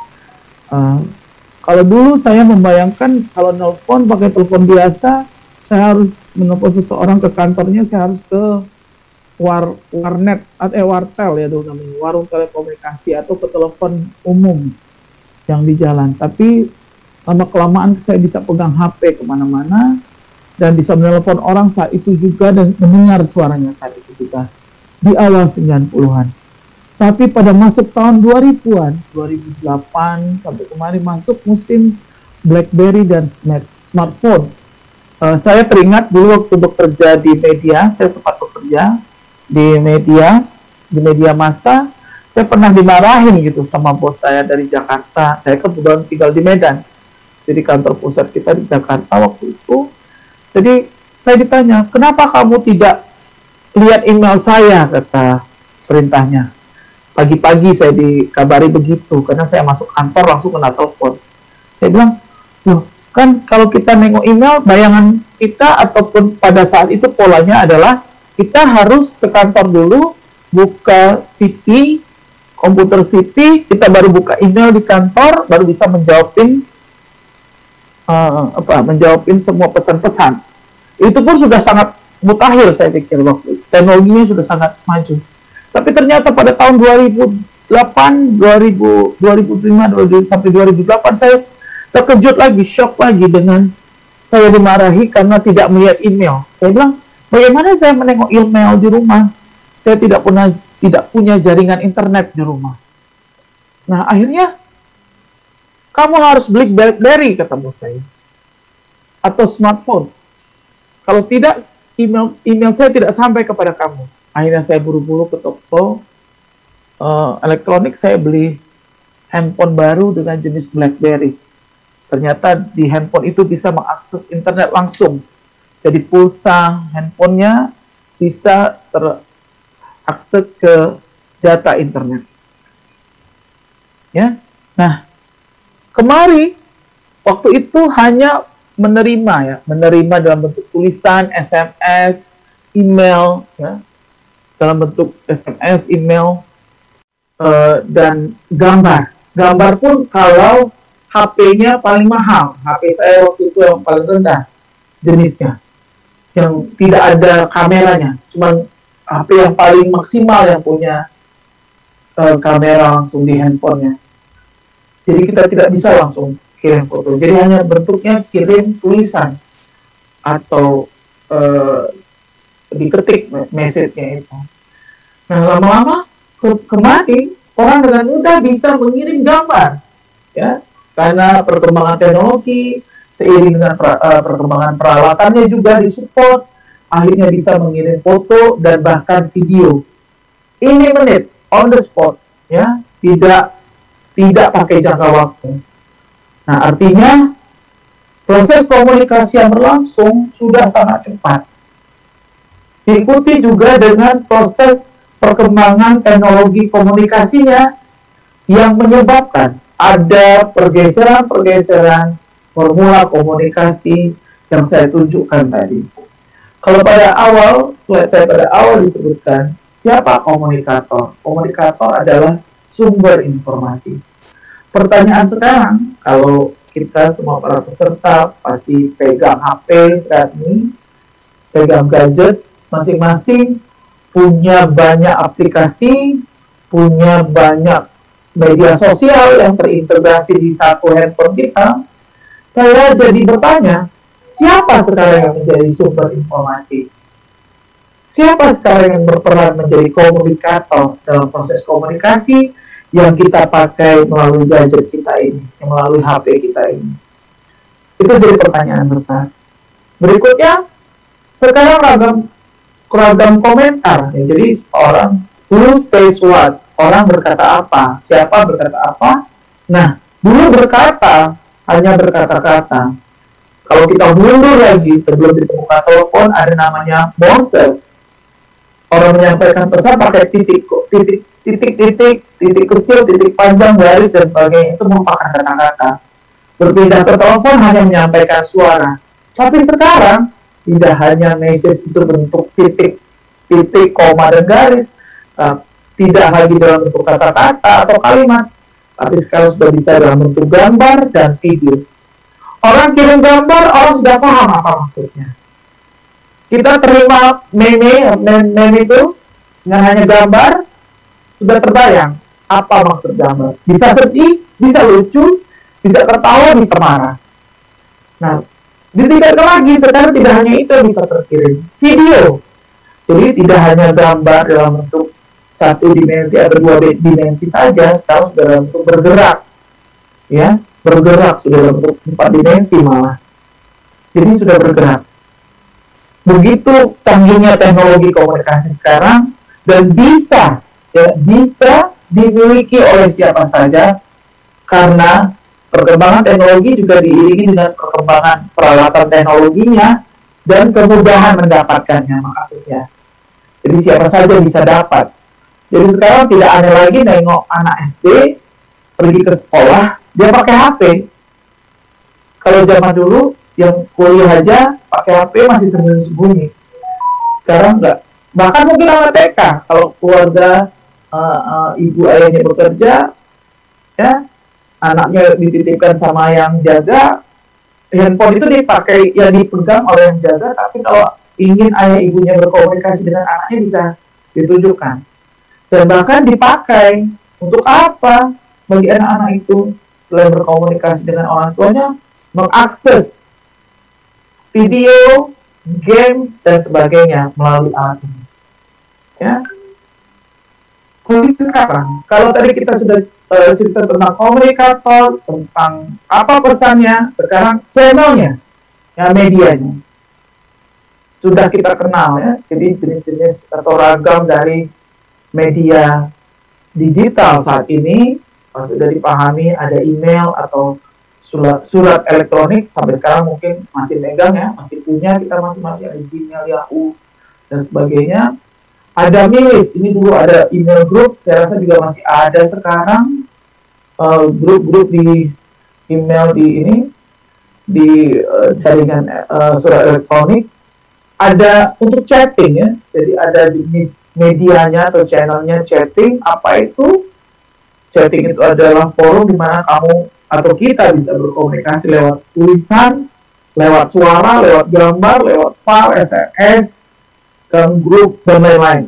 Kalau dulu saya membayangkan kalau nelpon pakai telepon biasa, saya harus menelpon seseorang ke kantornya, saya harus ke warnet atau wartel ya dulu namanya, warung telekomunikasi atau petelepon umum yang di jalan. Tapi lama kelamaan saya bisa pegang HP kemana-mana dan bisa menelepon orang saat itu juga dan mendengar suaranya saat itu juga di awal 90-an. Tapi pada masuk tahun 2000-an, 2008 sampai kemarin masuk musim BlackBerry dan smartphone. Saya teringat dulu waktu bekerja di media, saya sempat bekerja di media massa, saya pernah dimarahin gitu sama bos saya dari Jakarta. Saya kebetulan tinggal di Medan, jadi kantor pusat kita di Jakarta waktu itu. Jadi saya ditanya, kenapa kamu tidak lihat email saya, kata perintahnya. Pagi-pagi saya dikabari begitu, karena saya masuk kantor langsung kena telepon. Saya bilang, loh, kan kalau kita nengok email, bayangan kita ataupun pada saat itu polanya adalah kita harus ke kantor dulu, buka CP, komputer CP, kita baru buka email di kantor, baru bisa menjawabin semua pesan-pesan. Itu pun sudah sangat mutakhir saya pikir waktu itu. Teknologinya sudah sangat maju. Tapi ternyata pada tahun 2005, sampai 2008 saya terkejut lagi, shock lagi dengan saya dimarahi karena tidak melihat email. Saya bilang, bagaimana saya menengok email di rumah? Saya tidak punya jaringan internet di rumah. Nah, akhirnya kamu harus beli BlackBerry, kata bos saya, atau smartphone. Kalau tidak, email saya tidak sampai kepada kamu. Akhirnya saya buru-buru ke toko elektronik, saya beli handphone baru dengan jenis BlackBerry. Ternyata di handphone itu bisa mengakses internet langsung. Jadi pulsa handphonenya bisa terakses ke data internet. Ya, nah kemari waktu itu hanya menerima dalam bentuk tulisan, SMS, email, ya, dalam bentuk SMS, email, dan gambar. Gambar pun kalau HP-nya paling mahal, HP saya waktu itu yang paling rendah jenisnya, yang tidak ada kameranya, cuman HP yang paling maksimal yang punya kamera langsung di handphonenya. Jadi kita tidak bisa langsung kirim foto, jadi hanya bentuknya kirim tulisan atau diketik message-nya itu. Nah, lama-lama kemarin orang dengan mudah bisa mengirim gambar, ya, karena perkembangan teknologi seiring dengan perkembangan peralatannya juga disupport, akhirnya bisa mengirim foto dan bahkan video. Ini menit on the spot, ya, tidak pakai jangka waktu. Nah, artinya proses komunikasi yang berlangsung sudah sangat cepat. Diikuti juga dengan proses perkembangan teknologi komunikasinya yang menyebabkan ada pergeseran-pergeseran formula komunikasi yang saya tunjukkan tadi. Kalau pada awal, saya pada awal disebutkan, siapa komunikator? Komunikator adalah sumber informasi. Pertanyaan sekarang, kalau kita semua para peserta pasti pegang HP saat ini, pegang gadget, masing-masing punya banyak aplikasi, punya banyak media sosial yang terintegrasi di satu handphone kita. Saya jadi bertanya, siapa sekarang yang menjadi sumber informasi? Siapa sekarang yang berperan menjadi komunikator dalam proses komunikasi yang kita pakai melalui gadget kita ini, yang melalui HP kita ini? Itu jadi pertanyaan besar. Berikutnya, sekarang ragam komentar, ya. Jadi orang who says what, orang berkata apa, siapa berkata apa. Nah, dulu berkata hanya berkata-kata. Kalau kita mundur lagi sebelum ditemukan telepon, ada namanya Morse. Orang menyampaikan pesan pakai titik kecil, titik panjang, garis dan sebagainya, itu merupakan kata-kata. Berpindah ke telepon hanya menyampaikan suara. Tapi sekarang tidak hanya message itu bentuk titik, koma dan garis, tidak lagi dalam bentuk kata-kata atau kalimat, tapi sekarang sudah bisa dalam bentuk gambar dan video. Orang kirim gambar, orang sudah paham apa maksudnya. Kita terima meme itu, Dengan hanya gambar, sudah terbayang apa maksud gambar. Bisa sedih, bisa lucu, bisa tertawa, bisa marah. Nah, ditingkatkan lagi, sekarang tidak hanya itu yang bisa terkirim. Video. Jadi tidak hanya gambar dalam bentuk satu dimensi atau dua dimensi saja, sekarang sudah dalam bentuk bergerak. Ya, bergerak sudah dalam bentuk 4 dimensi malah. Jadi sudah bergerak. Begitu canggihnya teknologi komunikasi sekarang, dan bisa dimiliki oleh siapa saja, karena perkembangan teknologi juga diiringi dengan perkembangan peralatan teknologinya dan kemudahan mendapatkannya mengaksesnya. Jadi siapa saja bisa dapat. Jadi sekarang tidak aneh lagi nengok anak SD pergi ke sekolah dia pakai HP. Kalau zaman dulu yang kuliah aja pakai HP masih sembunyi-sembunyi. Sekarang enggak. Bahkan mungkin anak TK kalau keluarga ibu ayahnya bekerja, ya anaknya dititipkan sama yang jaga, handphone itu dipakai yang dipegang oleh yang jaga. Tapi kalau ingin ayah ibunya berkomunikasi dengan anaknya bisa ditunjukkan dan bahkan dipakai untuk apa bagi anak-anak itu selain berkomunikasi dengan orang tuanya, mengakses video, games dan sebagainya melalui alat ini. Ya. Sekarang, kalau tadi kita sudah cerita tentang komunikator, tentang apa pesannya, sekarang channelnya, ya medianya sudah kita kenal ya. Jadi jenis-jenis atau ragam dari media digital saat ini sudah dipahami, ada email atau surat elektronik, sampai sekarang mungkin masih megang ya, masih punya kita masing-masing, ada Gmail, Yahoo dan sebagainya. Ada milis, ini dulu ada email group, saya rasa juga masih ada sekarang grup-grup di email di jaringan surat elektronik. Ada untuk chatting ya, jadi ada jenis medianya atau channelnya chatting. Apa itu? Chatting itu adalah forum di mana kamu atau kita bisa berkomunikasi lewat tulisan, lewat suara, lewat gambar, lewat file, SMS, grup dan lain-lain.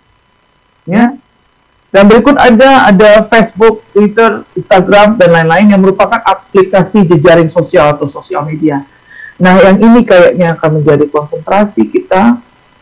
Ya. Dan berikut ada Facebook, Twitter, Instagram dan lain-lain yang merupakan aplikasi jejaring sosial atau sosial media. Nah, yang ini kayaknya akan menjadi konsentrasi kita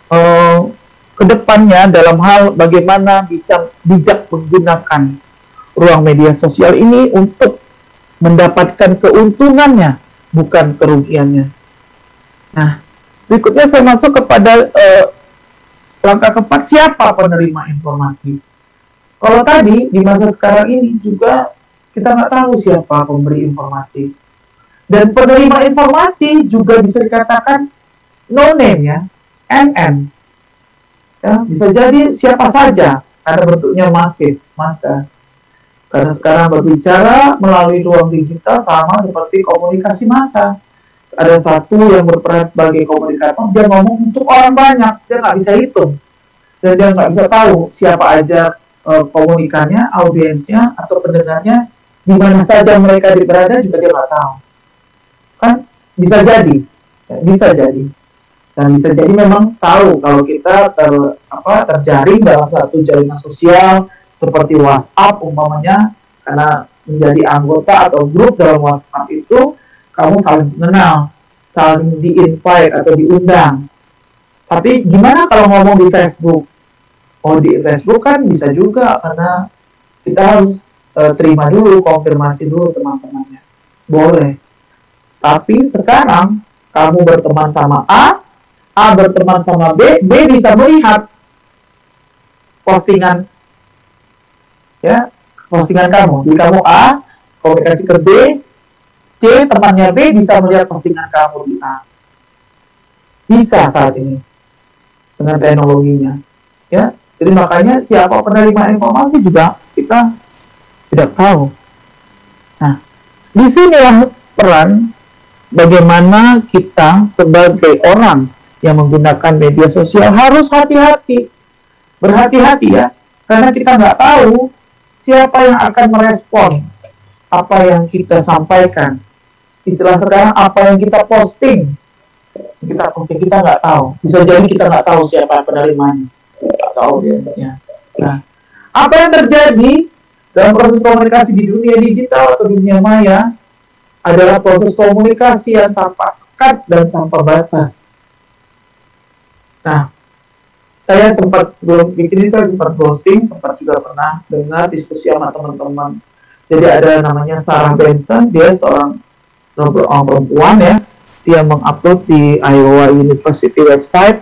ke depannya dalam hal bagaimana bisa bijak menggunakan ruang media sosial ini untuk mendapatkan keuntungannya, bukan kerugiannya. Nah, berikutnya saya masuk kepada langkah keempat, siapa penerima informasi. Kalau tadi, di masa sekarang ini juga kita nggak tahu siapa pemberi informasi. Dan penerima informasi juga bisa dikatakan no name ya, NN. Ya, bisa jadi siapa saja, karena bentuknya masif, massa. Karena sekarang berbicara melalui ruang digital sama seperti komunikasi massa. Ada satu yang berperan sebagai komunikator, dia ngomong untuk orang banyak, dia nggak bisa hitung. Dan dia nggak bisa tahu siapa aja komunikannya, audiensnya, atau pendengarnya, di mana saja mereka berada juga dia nggak tahu. Kan bisa jadi, ya, bisa jadi. Dan bisa jadi memang tahu kalau kita terjaring dalam satu jaringan sosial seperti WhatsApp umpamanya, karena menjadi anggota atau grup dalam WhatsApp itu kamu saling mengenal, saling di-invite atau diundang. Tapi gimana kalau ngomong di Facebook? Oh, di Facebook kan bisa juga, karena kita harus terima dulu, konfirmasi dulu teman-temannya. Boleh. Tapi sekarang kamu berteman sama A berteman sama B bisa melihat postingan, ya, postingan kamu. Jadi kamu A komunikasi ke B, C temannya B bisa melihat postingan kamu di A. Bisa saat ini dengan teknologinya, ya. Jadi makanya siapa penerima informasi juga kita tidak tahu. Nah, disinilah peran bagaimana kita sebagai orang yang menggunakan media sosial harus hati-hati, berhati-hati ya, karena kita nggak tahu siapa yang akan merespon apa yang kita sampaikan. Istilah sekarang apa yang kita posting kita nggak tahu. Bisa jadi kita nggak tahu siapa penerimanya. atau audiensnya. Nah, apa yang terjadi dalam proses komunikasi di dunia digital atau dunia maya adalah proses komunikasi yang tanpa sekat dan tanpa batas. Nah, saya sempat sebelum bikin ini saya sempat browsing, sempat juga pernah dengar diskusi sama teman-teman. Jadi ada namanya Sarah Benson, dia seorang perempuan ya, dia mengupload di Iowa University website.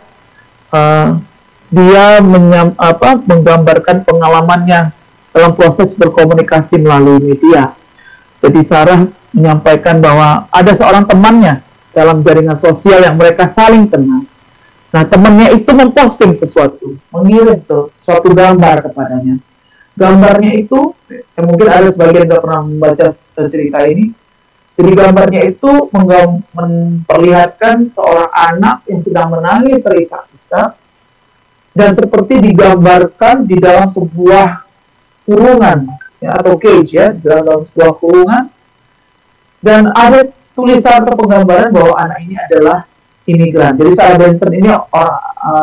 Dia menggambarkan pengalamannya dalam proses berkomunikasi melalui media. Jadi Sarah menyampaikan bahwa ada seorang temannya dalam jaringan sosial yang mereka saling kenal. Nah, temannya itu memposting sesuatu, mengirim suatu gambar kepadanya. Gambarnya itu, mungkin ada sebagian yang pernah membaca cerita ini. Jadi gambarnya itu memperlihatkan seorang anak yang sedang menangis terisak-isak dan seperti digambarkan di dalam sebuah kurungan ya, atau cage ya, di dalam sebuah kurungan, dan ada tulisan atau penggambaran bahwa anak ini adalah imigran. Jadi Sarah Benson ini orang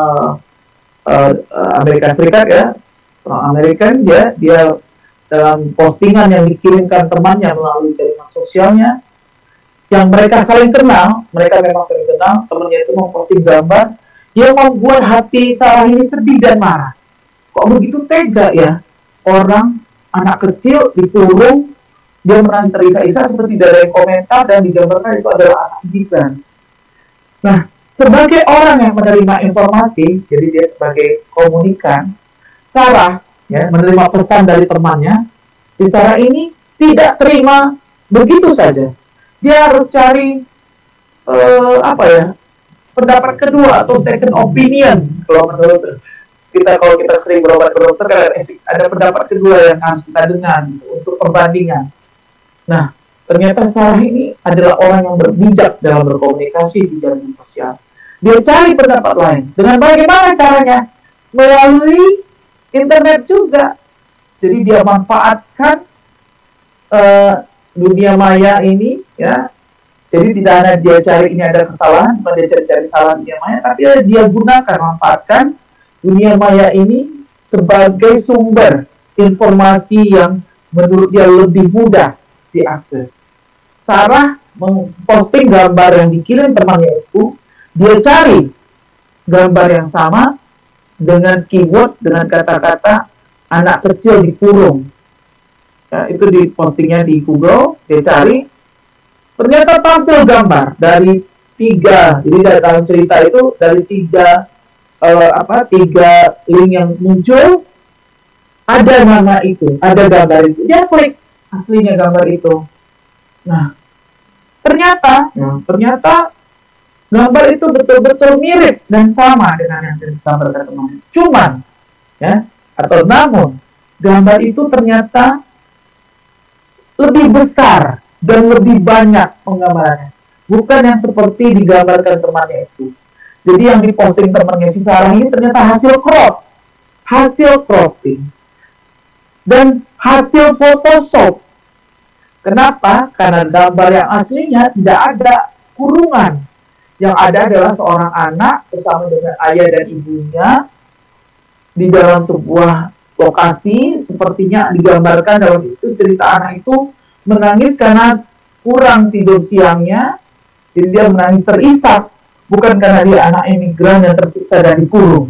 Amerika Serikat ya, seorang American, dia dalam postingan yang dikirimkan temannya melalui jaringan sosialnya yang mereka saling kenal, mereka memang saling kenal, temannya itu memposting gambar yang membuat hati Sarah ini sedih dan marah. Kok begitu tega ya, orang anak kecil dikurung, dia menangis terisak-isak seperti dari komentar dan digambarkan itu adalah anak imigran. Nah, sebagai orang yang menerima informasi, jadi dia sebagai komunikan, Sarah ya, menerima pesan dari temannya. Si Sarah ini tidak terima begitu saja. Dia harus cari pendapat kedua atau second opinion. Kalau menurut kita, kalau kita sering berobat ke dokter, kan ada pendapat kedua yang harus kita dengar untuk perbandingan. Nah, ternyata Sarah ini adalah orang yang berbijak dalam berkomunikasi di jaringan sosial. Dia cari pendapat lain. Dengan bagaimana caranya? Melalui internet juga. Jadi dia manfaatkan dunia maya ini ya. Jadi tidak hanya dia cari ini ada kesalahan, bukan dia cari-cari salah dunia maya, tapi dia gunakan, manfaatkan dunia maya ini sebagai sumber informasi yang menurut dia lebih mudah diakses. Sarah memposting gambar yang dikirim temannya itu, dia cari gambar yang sama dengan keyword, dengan kata-kata anak kecil dikurung. Ya, itu di postingnya di Google, dia cari, ternyata tampil gambar dari 3, jadi dalam cerita itu dari 3 link yang muncul, ada nama itu, ada gambar itu. Dia klik aslinya gambar itu. Nah, ternyata gambar itu betul-betul mirip dan sama dengan yang digambarkan teman. Cuman, ya, atau namun, gambar itu ternyata lebih besar dan lebih banyak penggambarannya. Bukan yang seperti digambarkan temannya itu. Jadi yang diposting temannya si Sarah ini ternyata hasil cropping, dan hasil Photoshop. Kenapa? Karena gambar yang aslinya tidak ada kurungan. Yang ada adalah seorang anak bersama dengan ayah dan ibunya di dalam sebuah lokasi, sepertinya digambarkan dalam itu cerita anak itu menangis karena kurang tidur siangnya, jadi dia menangis terisak, bukan karena dia anak imigran yang tersiksa dan dikurung.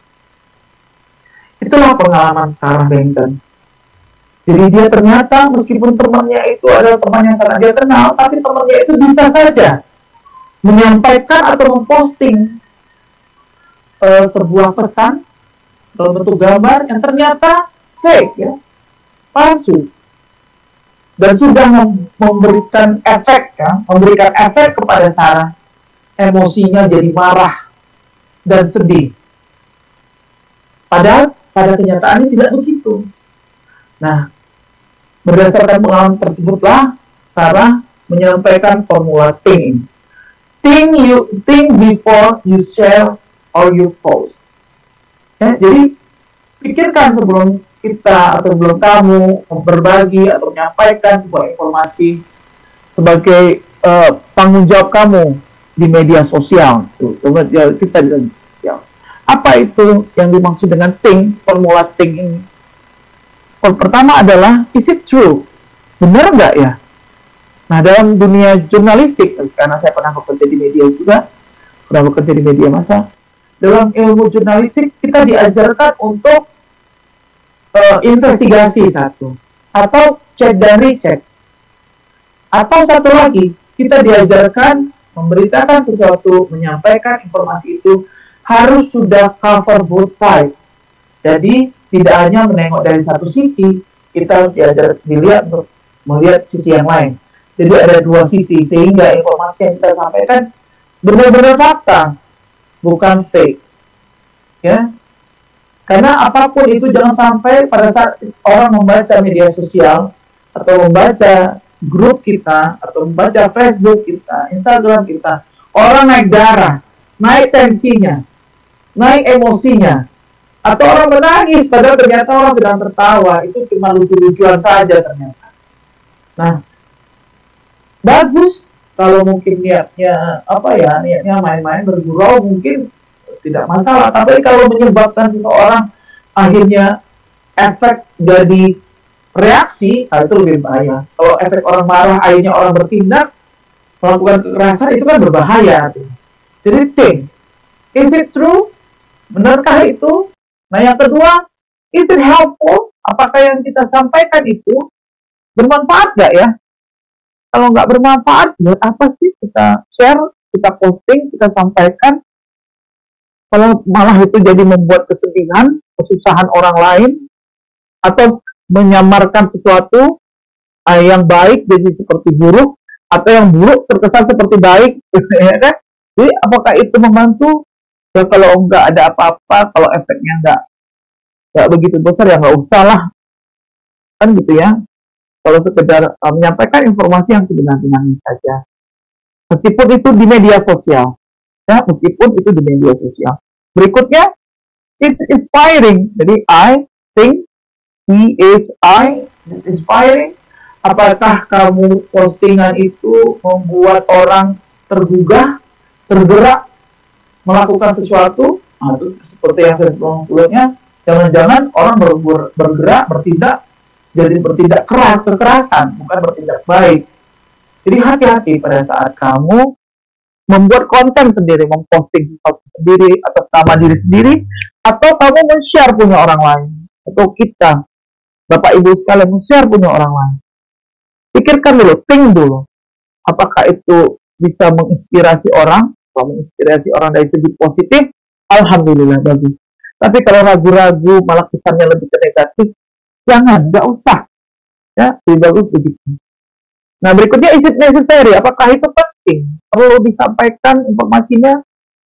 Itulah pengalaman Sarah Benton. Jadi dia ternyata meskipun temannya itu adalah teman yang sangat dia kenal, tapi temannya itu bisa saja menyampaikan atau memposting sebuah pesan dalam bentuk gambar yang ternyata fake, ya, palsu, dan sudah memberikan efek kepada Sarah. Emosinya jadi marah dan sedih. Padahal pada kenyataannya tidak begitu. Nah, berdasarkan pengalaman tersebutlah Sarah menyampaikan formula think. Think before you share or you post. Ya, jadi pikirkan sebelum kita atau sebelum kamu berbagi atau menyampaikan sebuah informasi sebagai tanggung jawab kamu di media sosial. Coba kita di media sosial. Apa itu yang dimaksud dengan think, formula think ini? Pertama adalah, is it true? Benar nggak ya? Nah, dalam dunia jurnalistik, karena saya pernah bekerja di media juga, pernah bekerja di media massa, dalam ilmu jurnalistik kita diajarkan untuk investigasi satu, atau cek dan recheck. Atau satu lagi, kita diajarkan memberitakan sesuatu, menyampaikan informasi itu harus sudah cover both side. Jadi tidak hanya menengok dari satu sisi, kita dilihat untuk melihat sisi yang lain. Jadi ada dua sisi, sehingga informasi yang kita sampaikan benar-benar fakta, bukan fake. Ya, karena apapun itu jangan sampai pada saat orang membaca media sosial atau membaca grup kita atau membaca Facebook kita, Instagram kita, orang naik darah, naik tensinya, naik emosinya, atau orang menangis padahal ternyata orang sedang tertawa, itu cuma lucu-lucuan saja ternyata. Nah, bagus kalau mungkin niatnya niatnya main-main bergurau mungkin tidak masalah, tapi kalau menyebabkan seseorang akhirnya efek jadi reaksi, itu lebih bahaya. Kalau efek orang marah akhirnya orang bertindak melakukan kekerasan, itu kan berbahaya. Jadi think, is it true? Benarkah itu? Nah, yang kedua, is it helpful? Apakah yang kita sampaikan itu bermanfaat nggak ya? Kalau nggak bermanfaat, buat apa sih kita share, kita posting, kita sampaikan? Kalau malah itu jadi membuat kesedihan, kesusahan orang lain, atau menyamarkan sesuatu yang baik jadi seperti buruk, atau yang buruk terkesan seperti baik, ya kan? Jadi apakah itu membantu? Ya kalau nggak ada apa-apa, kalau efeknya nggak begitu besar, ya nggak usah lah, kan gitu ya. Kalau sekedar menyampaikan informasi yang sebenar-benarnya saja, meskipun itu di media sosial, ya meskipun itu di media sosial. Berikutnya, is inspiring. Jadi I think, E-H-I, is inspiring. Apakah kamu postingan itu membuat orang tergugah, tergerak melakukan sesuatu? Nah, itu seperti yang saya sebutkan sebelumnya, jangan-jangan orang bergerak, bertindak, jadi bertindak kekerasan, bukan bertindak baik. Jadi hati-hati pada saat kamu membuat konten sendiri, memposting sesuatu sendiri atas nama diri sendiri, atau kamu men-share punya orang lain, atau kita, Bapak Ibu sekalian, men-share punya orang lain. Pikirkan dulu, think dulu, apakah itu bisa menginspirasi orang, kalau menginspirasi orang dari segi positif, alhamdulillah bagus. Tapi kalau ragu-ragu, malah kesannya lebih ke negatif, jangan, nggak usah. Ya, lebih bagus begitu. Nah, berikutnya, is it necessary? Apakah itu penting? Perlu disampaikan informasinya?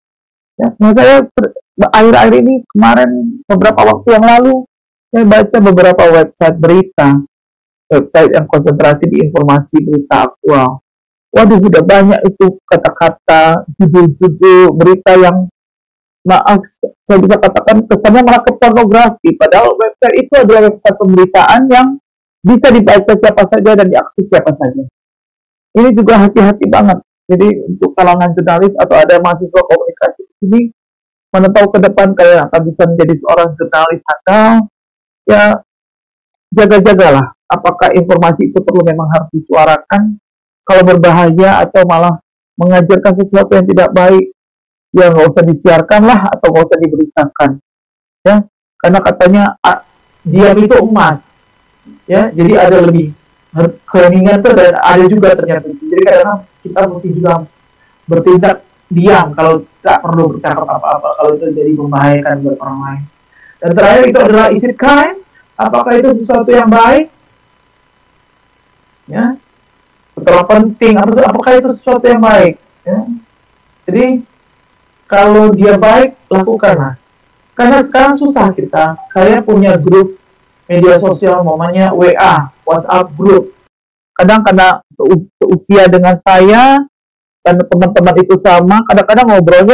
Ya, nah saya akhir-akhir ini, kemarin, beberapa waktu yang lalu, saya baca beberapa website berita, website yang konsentrasi di informasi berita aktual. Waduh, udah banyak itu kata-kata, judul-judul berita yang, maaf, saya bisa katakan kesannya malah ke pornografi. Padahal website itu adalah website pemberitaan yang bisa dibaca siapa saja dan diakses siapa saja. Ini juga hati-hati banget. Jadi untuk kalangan jurnalis atau ada mahasiswa komunikasi ini menentau ke depan kayak akan bisa menjadi seorang jurnalis handal, ya jaga-jagalah. Apakah informasi itu perlu memang harus disuarakan? Kalau berbahaya atau malah mengajarkan sesuatu yang tidak baik, ya nggak usah disiarkan lah atau nggak usah diberitakan. Ya, karena katanya diam itu emas. Ya, jadi ada lebih keheningan tuh dan ada juga ternyata. Jadi kadang-kadang kita mesti juga bertindak diam kalau tak perlu bercakap apa-apa, kalau itu jadi membahayakan buat orang lain. Dan terakhir itu adalah is it kind? Apakah itu sesuatu yang baik? Ya, setelah penting, apakah itu sesuatu yang baik? Ya. Jadi kalau dia baik, lakukanlah. Karena sekarang susah kita. Saya punya grup media sosial, namanya WA, WhatsApp group. Kadang karena usia dengan saya dan teman-teman itu sama, kadang-kadang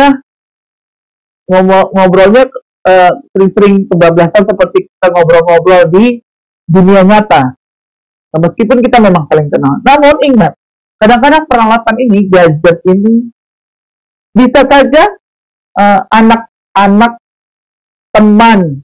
ngobrolnya sering-sering kebablasan seperti kita ngobrol-ngobrol di dunia nyata. Nah, meskipun kita memang paling kenal. Namun ingat, kadang-kadang peralatan ini, gadget ini, bisa saja anak-anak teman,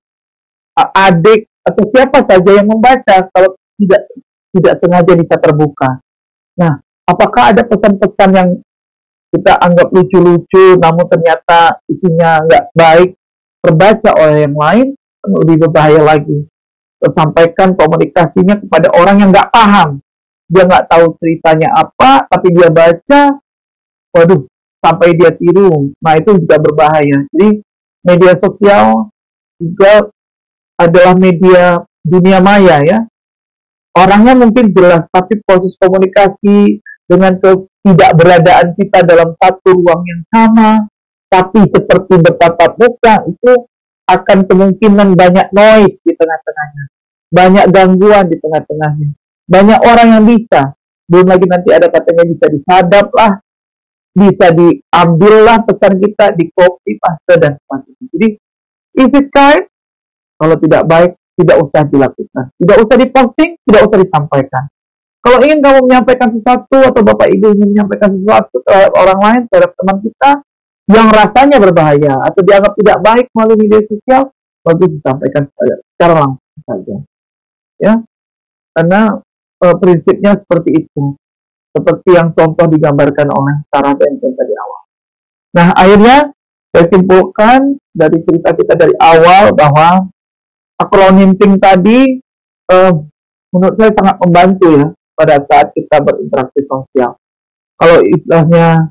adik, atau siapa saja yang membaca kalau tidak sengaja bisa terbuka. Nah, apakah ada pesan-pesan yang kita anggap lucu-lucu, namun ternyata isinya nggak baik, terbaca oleh yang lain, lebih berbahaya lagi. Tersampaikan komunikasinya kepada orang yang nggak paham. Dia nggak tahu ceritanya apa, tapi dia baca, waduh, sampai dia tiru. Nah, itu juga berbahaya. Jadi, media sosial juga adalah media dunia maya ya. Orangnya mungkin jelas, tapi proses komunikasi dengan ketidakberadaan kita dalam satu ruang yang sama, tapi seperti bertatap muka, itu akan kemungkinan banyak noise di tengah-tengahnya, banyak gangguan di tengah-tengahnya, banyak orang yang bisa, belum lagi nanti ada katanya bisa disadap lah, bisa diambil lah pesan kita, di copy, paste, dan sebagainya. Jadi, is it kind? Kalau tidak baik, tidak usah dilakukan. Tidak usah diposting, tidak usah disampaikan. Kalau ingin kamu menyampaikan sesuatu, atau Bapak Ibu ingin menyampaikan sesuatu terhadap orang lain, terhadap teman kita, yang rasanya berbahaya, atau dianggap tidak baik melalui media sosial, bagus disampaikan secara langsung saja. Ya, karena prinsipnya seperti itu. Seperti yang contoh digambarkan oleh Sarah Benson tadi awal. Nah, akhirnya, saya simpulkan dari cerita kita dari awal bahwa akronim PINK tadi menurut saya sangat membantu ya pada saat kita berinteraksi sosial. Kalau istilahnya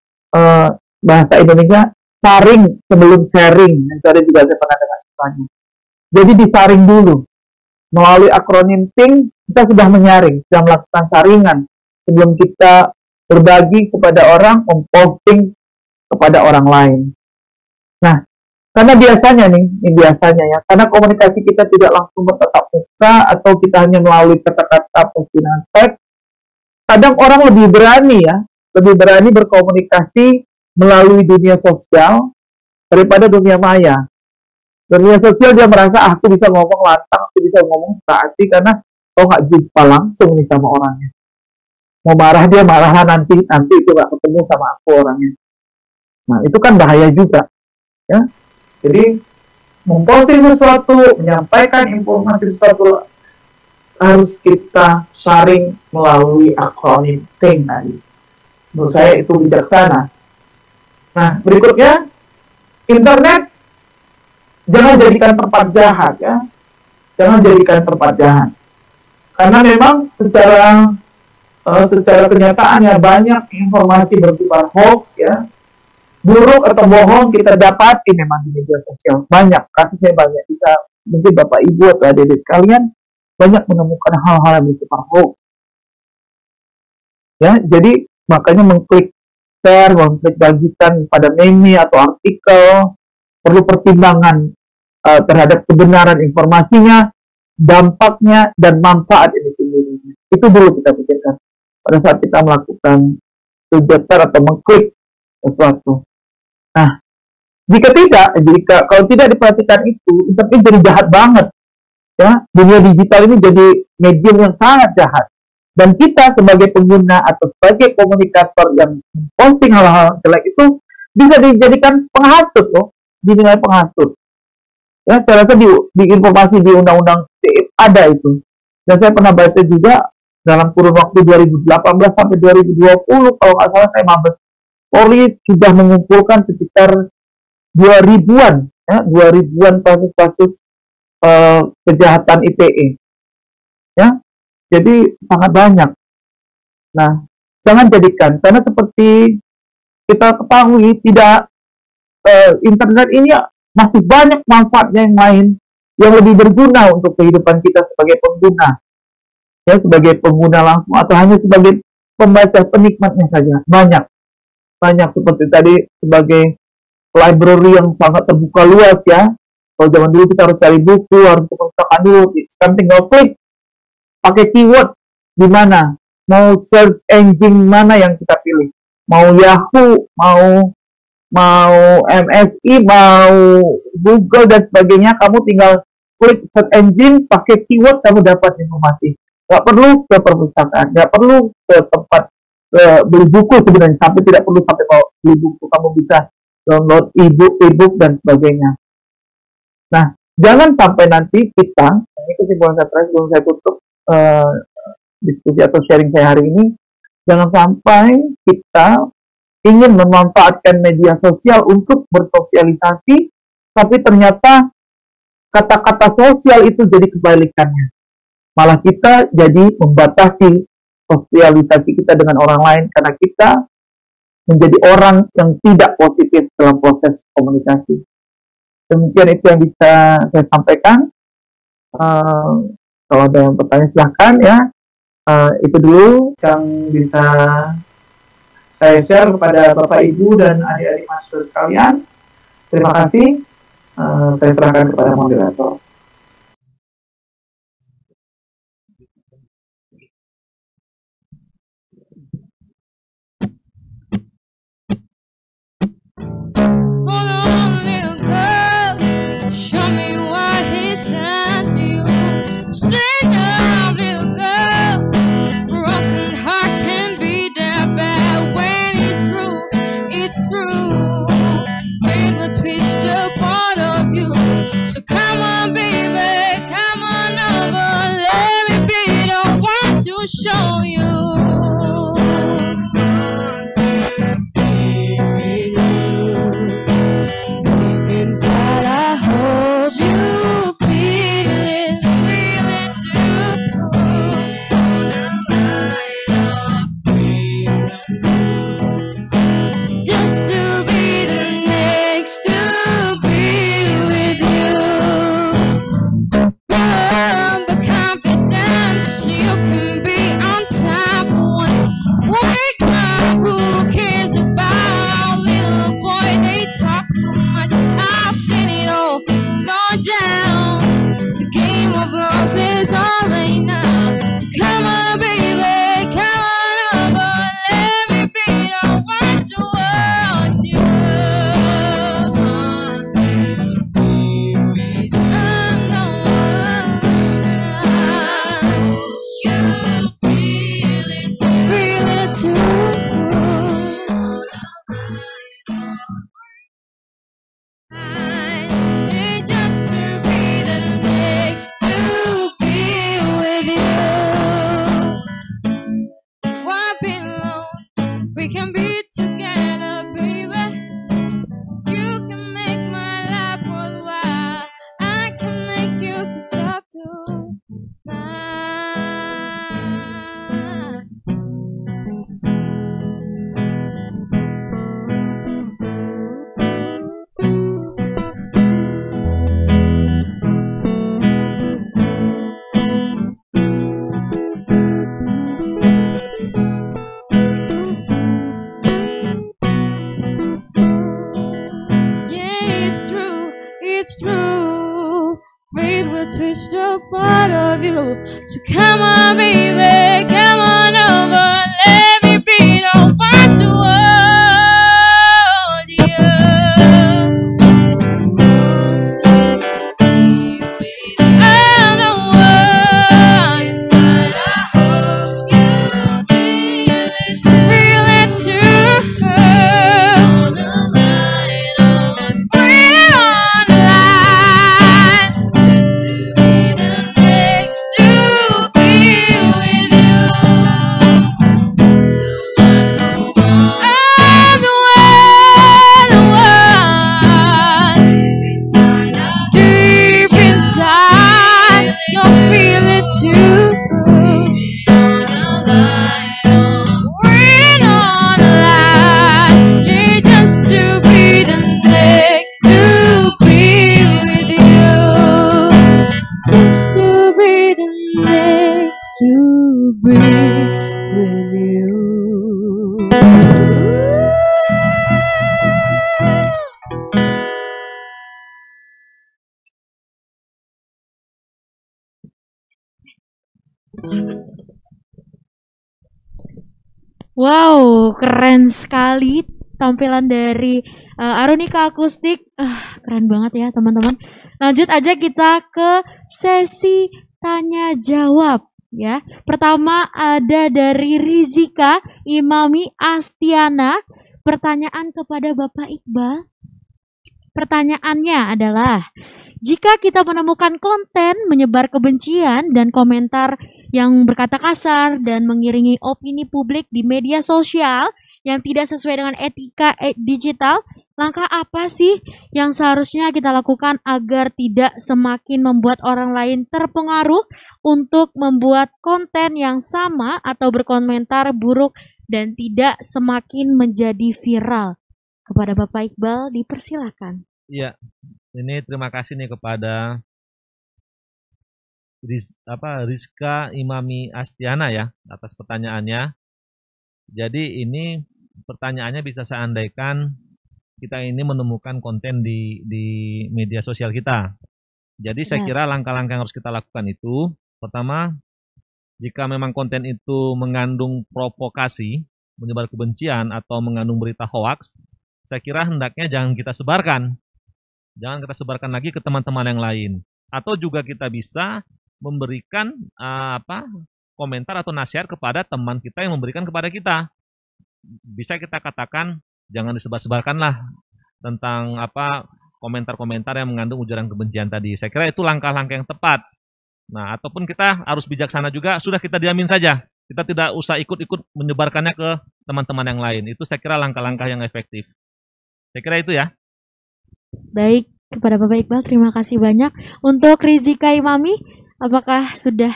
bahasa Indonesia, saring sebelum sharing. Yang tadi juga saya pernah dengar istilahnya. Jadi disaring dulu. Melalui akronim PINK, kita sudah menyaring, sudah melakukan saringan sebelum kita berbagi kepada orang, memposting kepada orang lain. Nah, karena biasanya ini biasanya ya, karena komunikasi kita tidak langsung bertatap muka atau kita hanya melalui kata-kata postingan teks, kadang orang lebih berani ya, lebih berani berkomunikasi melalui dunia sosial daripada dunia maya. Dunia sosial dia merasa aku bisa ngomong lantang, aku bisa ngomong sehati karena kau nggak jumpa langsung nih sama orangnya. Mau marah dia marah nanti itu nggak ketemu sama aku orangnya. Nah itu kan bahaya juga, ya. Jadi, memposting sesuatu, menyampaikan informasi sesuatu harus kita sharing melalui akronim PINK tadi. Menurut saya itu bijaksana. Nah, berikutnya, internet jangan jadikan tempat jahat ya. Jangan jadikan tempat jahat. Karena memang secara kenyataannya banyak informasi bersifat hoax ya. Buruk atau bohong kita dapati memang di media sosial. Banyak, kasusnya banyak. Kita, mungkin Bapak Ibu atau adik-adik sekalian, banyak menemukan hal-hal yang bersifat hoax. Ya, jadi makanya mengklik share, mengklik bagikan pada meme atau artikel, perlu pertimbangan terhadap kebenaran informasinya, dampaknya, dan manfaat ini sendiri. Itu dulu kita pikirkan pada saat kita melakukan share atau mengklik sesuatu. Nah, jika kalau tidak diperhatikan itu, internet jadi jahat banget. Ya, dunia digital ini jadi medium yang sangat jahat. Dan kita sebagai pengguna atau sebagai komunikator yang posting hal-hal jelek itu bisa dijadikan penghasut loh, dinilai penghasut. Ya, saya rasa di informasi di Undang-Undang ITE ada itu. Dan saya pernah baca juga dalam kurun waktu 2018 sampai 2020 kalau nggak salah saya Mabes Polri sudah mengumpulkan sekitar 2000-an kasus-kasus kejahatan ITE. Ya, jadi sangat banyak. Nah, jangan jadikan, karena seperti kita ketahui tidak internet ini masih banyak manfaatnya yang lain yang lebih berguna untuk kehidupan kita sebagai pengguna. Ya, sebagai pengguna langsung atau hanya sebagai pembaca penikmatnya saja. Banyak seperti tadi sebagai library yang sangat terbuka luas ya. Kalau zaman dulu kita harus cari buku, harus perpustakaan dulu. Sekarang tinggal klik, pakai keyword di mana, mau search engine mana yang kita pilih, mau Yahoo, mau MSI, mau Google dan sebagainya. Kamu tinggal klik search engine, pakai keyword, kamu dapat informasi. Nggak perlu ke perpustakaan, nggak perlu ke tempat beli buku sebenarnya, sampai tidak perlu sampai mau beli buku, kamu bisa download e-book dan sebagainya. Nah, jangan sampai nanti kita, ini kesimpulan saya terakhir sebelum saya tutup diskusi atau sharing saya hari ini, jangan sampai kita ingin memanfaatkan media sosial untuk bersosialisasi, tapi ternyata kata-kata sosial itu jadi kebalikannya. Malah kita jadi membatasi sosialisasi kita dengan orang lain karena kita menjadi orang yang tidak positif dalam proses komunikasi. Demikian itu yang bisa saya sampaikan. Kalau ada yang bertanya silahkan ya. Itu dulu yang bisa saya share kepada Bapak Ibu dan adik-adik mahasiswa sekalian. Terima kasih. Saya serahkan kepada moderator. Show you inside. I hope you feel it too. Just to be the next to be with you. But confidence, you can be on top once. Wake up, who cares about little boy? They talk too much. I've seen it all go down. The game of loss is all right now. So come on, baby, come on over. Let me be the one to hold you. Feel it too. I need just to be the next to be with you. Why be alone? We can be together, baby. You can make my life worthwhile. I can make you stop to smile. Yeah, it's true. Fate will twist a part of you. So come on, baby, come on over. Let me be the one to hold you. I know what inside. I hope you feel it too. On the line, on the line, just to be the next to be with you. I'm the one, deep inside, you'll feel it too. Waiting on the line, yeah, just to be the next to be with you. Just to be the next to be with you. Wow, keren sekali tampilan dari Arunika Akustik. Keren banget ya teman-teman. Lanjut aja kita ke sesi tanya jawab ya. Pertama ada dari Rizika Imami Astiana. Pertanyaan kepada Bapak Iqbal. Pertanyaannya adalah, jika kita menemukan konten menyebar kebencian dan komentar yang berkata kasar dan mengiringi opini publik di media sosial yang tidak sesuai dengan etika digital, langkah apa sih yang seharusnya kita lakukan agar tidak semakin membuat orang lain terpengaruh untuk membuat konten yang sama atau berkomentar buruk dan tidak semakin menjadi viral? Kepada Bapak Iqbal dipersilakan. Iya, ini terima kasih nih kepada Rizka Imami Astiana ya atas pertanyaannya. Jadi ini pertanyaannya bisa saya andaikan kita ini menemukan konten di media sosial kita. Jadi saya kira langkah-langkah yang harus kita lakukan itu, pertama, jika memang konten itu mengandung provokasi, menyebar kebencian atau mengandung berita hoaks, saya kira hendaknya jangan kita sebarkan. Jangan kita sebarkan lagi ke teman-teman yang lain. Atau juga kita bisa memberikan komentar atau nasihat kepada teman kita yang memberikan kepada kita. Bisa kita katakan jangan disebar-sebarkanlah tentang komentar-komentar yang mengandung ujaran kebencian tadi. Saya kira itu langkah-langkah yang tepat. Nah, ataupun kita harus bijaksana juga, sudah kita diamin saja. Kita tidak usah ikut-ikut menyebarkannya ke teman-teman yang lain. Itu saya kira langkah-langkah yang efektif. Saya kira itu ya. Baik, kepada Bapak Iqbal terima kasih banyak. Untuk Rizka Imami, apakah sudah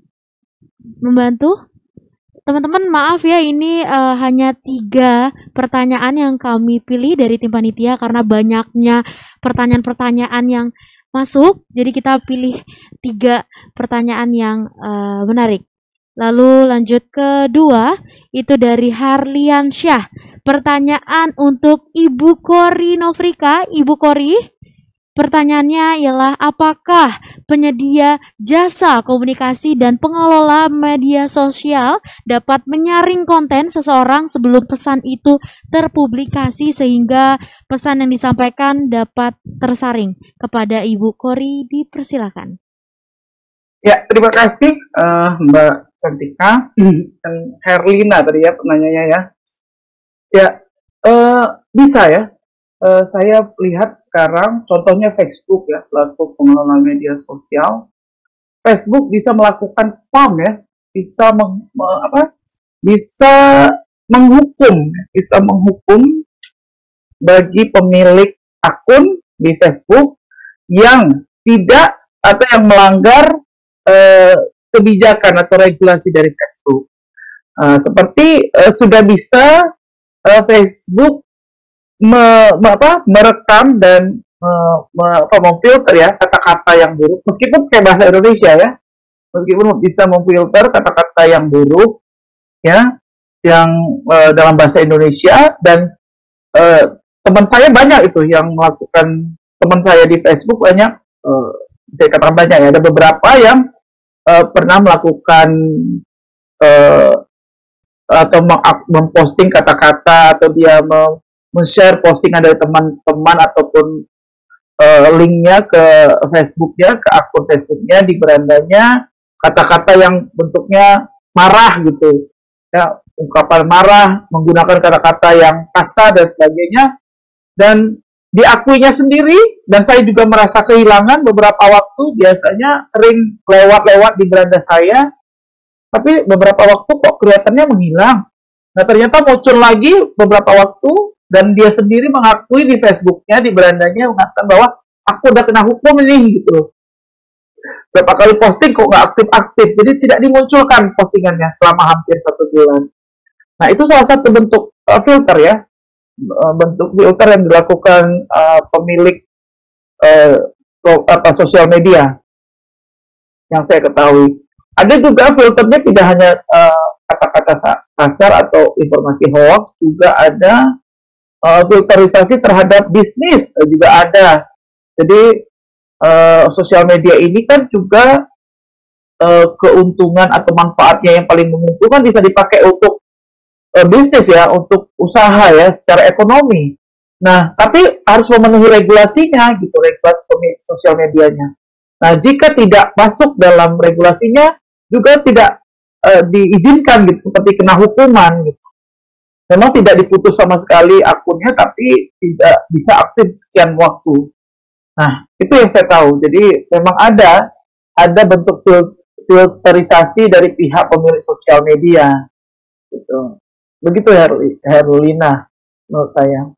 membantu? Teman-teman maaf ya, ini hanya 3 pertanyaan yang kami pilih dari tim panitia karena banyaknya pertanyaan-pertanyaan yang masuk. Jadi kita pilih 3 pertanyaan yang menarik. Lalu lanjut kedua, itu dari Harlian Syah. Pertanyaan untuk Ibu Kori Nofrika. Ibu Kori, pertanyaannya ialah apakah penyedia jasa komunikasi dan pengelola media sosial dapat menyaring konten seseorang sebelum pesan itu terpublikasi sehingga pesan yang disampaikan dapat tersaring? Kepada Ibu Kori dipersilakan. Ya, terima kasih Mbak Cantika dan Herlina tadi ya pertanyaannya ya. Ya, bisa ya. Saya lihat sekarang contohnya Facebook ya, selaku pengelola media sosial. Facebook bisa melakukan spam ya, bisa menghukum bagi pemilik akun di Facebook yang tidak atau yang melanggar kebijakan atau regulasi dari Facebook. Seperti sudah bisa Facebook merekam dan memfilter ya kata-kata yang buruk, meskipun kayak bahasa Indonesia ya, meskipun bisa memfilter kata-kata yang buruk ya, yang dalam bahasa Indonesia. Dan teman saya banyak itu yang melakukan, teman saya di Facebook banyak, saya katakan banyak ya, ada beberapa yang pernah melakukan atau memposting kata-kata, atau dia men-share postingan dari teman-teman ataupun linknya ke Facebooknya, ke akun Facebooknya, di berandanya kata-kata yang bentuknya marah gitu ya, ungkapan marah, menggunakan kata-kata yang kasar dan sebagainya, dan diakuinya sendiri. Dan saya juga merasa kehilangan beberapa waktu, biasanya sering lewat-lewat di beranda saya, tapi beberapa waktu kok kelihatannya menghilang. Nah, ternyata muncul lagi beberapa waktu, dan dia sendiri mengakui di Facebooknya, di berandanya, mengatakan bahwa aku udah kena hukum ini, gitu. Berapa kali posting kok nggak aktif-aktif, jadi tidak dimunculkan postingannya selama hampir 1 bulan. Nah, itu salah satu bentuk filter ya, bentuk filter yang dilakukan pemilik sosial media yang saya ketahui. Ada juga filternya tidak hanya kata-kata kasar atau informasi hoax, juga ada filterisasi terhadap bisnis juga ada. Jadi sosial media ini kan juga keuntungan atau manfaatnya yang paling menguntungkan bisa dipakai untuk bisnis ya, untuk usaha ya, secara ekonomi. Nah, tapi harus memenuhi regulasinya gitu, regulasi sosial medianya. Nah, jika tidak masuk dalam regulasinya, juga tidak diizinkan gitu, seperti kena hukuman gitu. memang tidak diputus sama sekali akunnya, tapi tidak bisa aktif sekian waktu. Nah, itu yang saya tahu. Jadi memang ada bentuk filterisasi dari pihak pemilik sosial media. Gitu. Begitu Herlina menurut saya.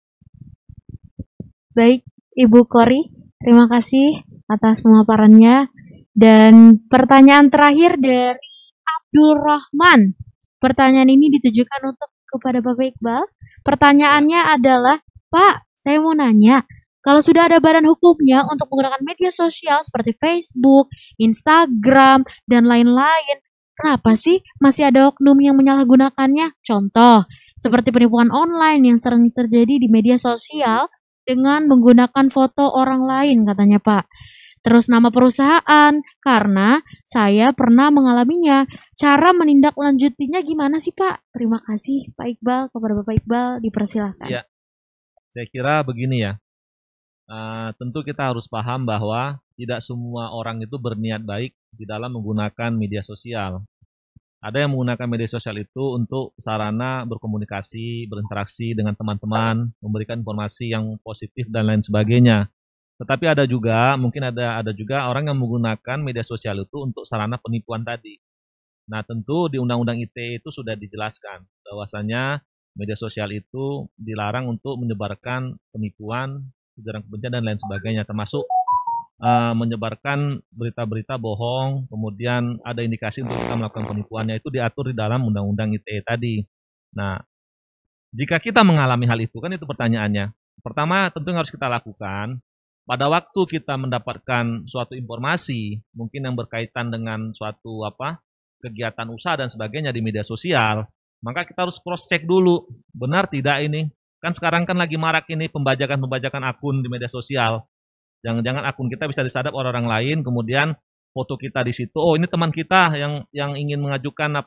Baik, Ibu Kori, terima kasih atas pemaparannya. Dan pertanyaan terakhir dari Abdul Rahman. Pertanyaan ini ditujukan untuk kepada Bapak Iqbal. Pertanyaannya adalah, Pak, saya mau nanya, kalau sudah ada badan hukumnya untuk menggunakan media sosial seperti Facebook, Instagram, dan lain-lain, kenapa sih masih ada oknum yang menyalahgunakannya? Contoh, seperti penipuan online yang sering terjadi di media sosial dengan menggunakan foto orang lain, katanya Pak. Terus nama perusahaan, karena saya pernah mengalaminya. Cara menindaklanjutinya gimana sih Pak? Terima kasih Pak Iqbal. Kepada Bapak Iqbal dipersilahkan. Ya, saya kira begini ya. Tentu kita harus paham bahwa tidak semua orang itu berniat baik di dalam menggunakan media sosial. Ada yang menggunakan media sosial itu untuk sarana berkomunikasi, berinteraksi dengan teman-teman, memberikan informasi yang positif dan lain sebagainya. Tetapi ada juga, mungkin ada juga orang yang menggunakan media sosial itu untuk sarana penipuan tadi. Nah, tentu di Undang-Undang ITE itu sudah dijelaskan bahwasanya media sosial itu dilarang untuk menyebarkan penipuan, ujaran kebencian dan lain sebagainya, termasuk menyebarkan berita-berita bohong, kemudian ada indikasi untuk kita melakukan penipuannya, itu diatur di dalam Undang-Undang ITE tadi. Nah, jika kita mengalami hal itu, kan itu pertanyaannya. Pertama, tentu yang harus kita lakukan, pada waktu kita mendapatkan suatu informasi, mungkin yang berkaitan dengan suatu kegiatan usaha dan sebagainya di media sosial, maka kita harus cross-check dulu, benar tidak ini? Kan sekarang kan lagi marak ini pembajakan akun di media sosial. Jangan-jangan akun kita bisa disadap orang-orang lain, kemudian foto kita di situ, oh ini teman kita yang ingin mengajukan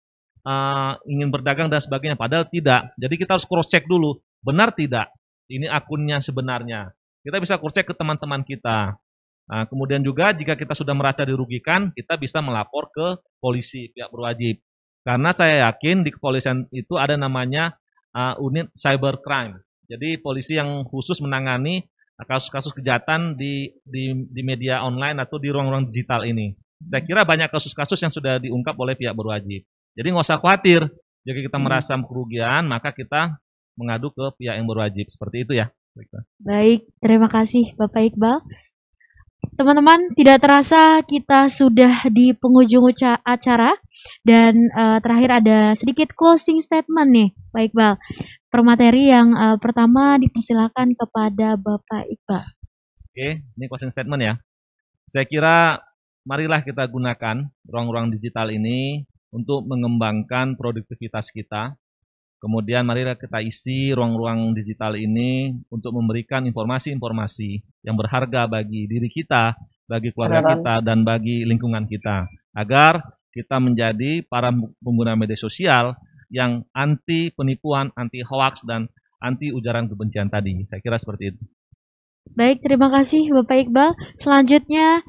ingin berdagang dan sebagainya, padahal tidak. Jadi kita harus cross-check dulu, benar tidak ini akunnya sebenarnya. Kita bisa cross-check ke teman-teman kita. Nah, kemudian juga jika kita sudah merasa dirugikan, kita bisa melapor ke polisi, pihak berwajib. Karena saya yakin di kepolisian itu ada namanya unit cybercrime. Jadi polisi yang khusus menangani kasus-kasus kejahatan di media online atau di ruang-ruang digital ini. Saya kira banyak kasus-kasus yang sudah diungkap oleh pihak berwajib. Jadi nggak usah khawatir. Jika kita merasa kerugian, maka kita mengadu ke pihak yang berwajib. Seperti itu ya. Baik, terima kasih Bapak Iqbal. Teman-teman, tidak terasa kita sudah di penghujung acara dan terakhir ada sedikit closing statement nih, Pak Iqbal. Permateri yang pertama dipersilakan kepada Bapak Iqbal. Oke, ini closing statement ya. Saya kira marilah kita gunakan ruang-ruang digital ini untuk mengembangkan produktivitas kita. Kemudian marilah kita isi ruang-ruang digital ini untuk memberikan informasi-informasi yang berharga bagi diri kita, bagi keluarga kita, dan bagi lingkungan kita. Agar kita menjadi para pengguna media sosial yang anti penipuan, anti hoax, dan anti ujaran kebencian tadi. Saya kira seperti itu. Baik, terima kasih Bapak Iqbal. Selanjutnya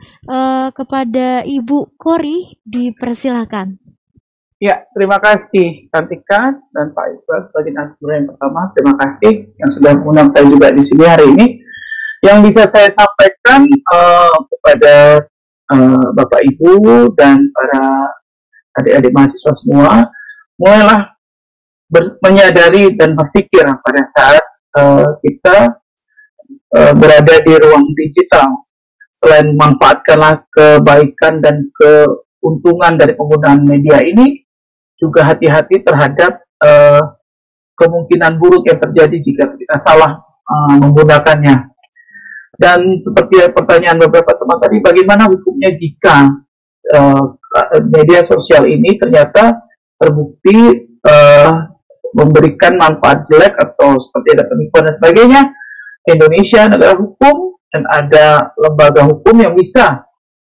kepada Ibu Kori dipersilakan. Ya, terima kasih Kantika dan Pak Iqbal sebagai narasumber yang pertama. Terima kasih yang sudah mengundang saya juga di sini hari ini. Yang bisa saya sampaikan kepada Bapak Ibu dan para adik-adik mahasiswa semua, mulailah menyadari dan berpikir pada saat kita berada di ruang digital. Selain memanfaatkanlah kebaikan dan keuntungan dari penggunaan media ini, juga hati-hati terhadap kemungkinan buruk yang terjadi jika kita salah menggunakannya. Dan seperti pertanyaan beberapa teman tadi, bagaimana hukumnya jika media sosial ini ternyata terbukti memberikan manfaat jelek atau seperti ada penipuan dan sebagainya? Indonesia negara hukum dan ada lembaga hukum yang bisa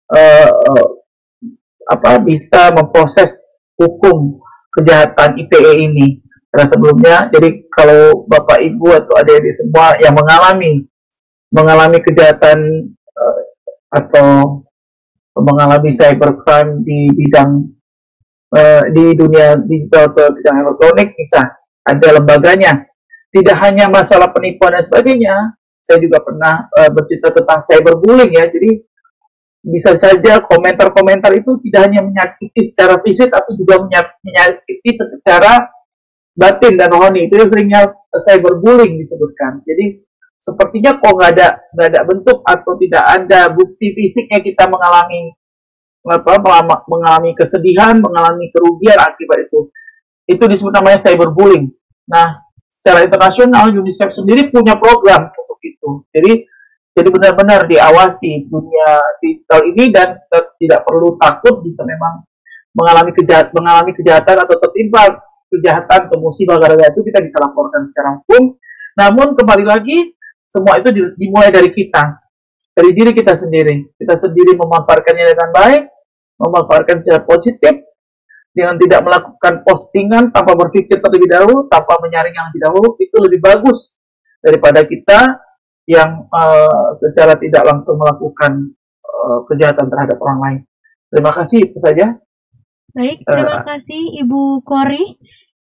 bisa memproses hukum kejahatan ITE ini. Karena sebelumnya, jadi kalau Bapak Ibu atau adik-adik semua yang mengalami kejahatan atau mengalami cybercrime di bidang di dunia digital atau bidang elektronik, bisa ada lembaganya. Tidak hanya masalah penipuan dan sebagainya, saya juga pernah bercerita tentang cyberbullying ya. Jadi bisa saja komentar-komentar itu tidak hanya menyakiti secara fisik, tapi juga menyakiti secara batin dan rohani. Itu yang seringnya cyberbullying disebutkan. Jadi sepertinya kok nggak ada bentuk atau tidak ada bukti fisiknya kita mengalami kesedihan, mengalami kerugian akibat itu. Itu disebut namanya cyberbullying. Nah, secara internasional UNICEF sendiri punya program untuk itu. Jadi benar-benar diawasi dunia digital ini dan tidak perlu takut jika memang mengalami kejahatan atau tertimpa kejahatan atau musibah gara-gara itu, kita bisa laporkan secara hukum. Namun kembali lagi, semua itu dimulai dari kita, dari diri kita sendiri. Kita sendiri memanfaatkannya dengan baik, memanfaatkan secara positif, dengan tidak melakukan postingan tanpa berpikir terlebih dahulu, tanpa menyaring yang lebih dahulu, itu lebih bagus daripada kita yang secara tidak langsung melakukan kejahatan terhadap orang lain. Terima kasih, itu saja. Baik, terima kasih Ibu Kori.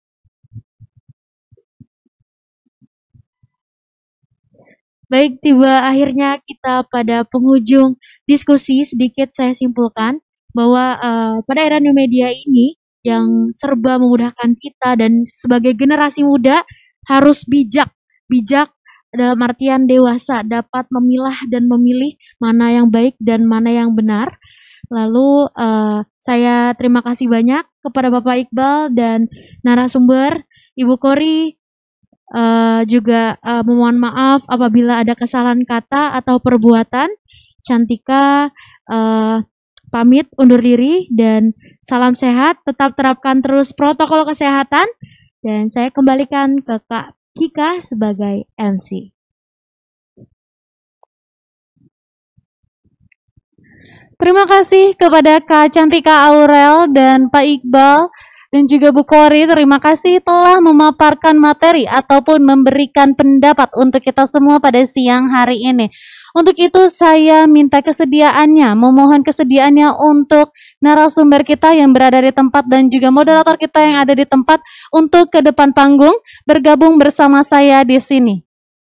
Baik, tiba akhirnya kita pada penghujung diskusi. Sedikit saya simpulkan bahwa pada era new media ini yang serba memudahkan kita, dan sebagai generasi muda harus bijak dalam artian dewasa, dapat memilah dan memilih mana yang baik dan mana yang benar. Lalu saya terima kasih banyak kepada Bapak Iqbal dan narasumber. Ibu Kori juga memohon maaf apabila ada kesalahan kata atau perbuatan. Cantika pamit undur diri dan salam sehat. Tetap terapkan terus protokol kesehatan. Dan saya kembalikan ke Kak Kika sebagai MC. Terima kasih kepada Kak Cantika Aurel dan Pak Iqbal dan juga Bu Kori. Terima kasih telah memaparkan materi ataupun memberikan pendapat untuk kita semua pada siang hari ini. Untuk itu saya minta memohon kesediaannya untuk narasumber kita yang berada di tempat dan juga moderator kita yang ada di tempat untuk ke depan panggung bergabung bersama saya di sini.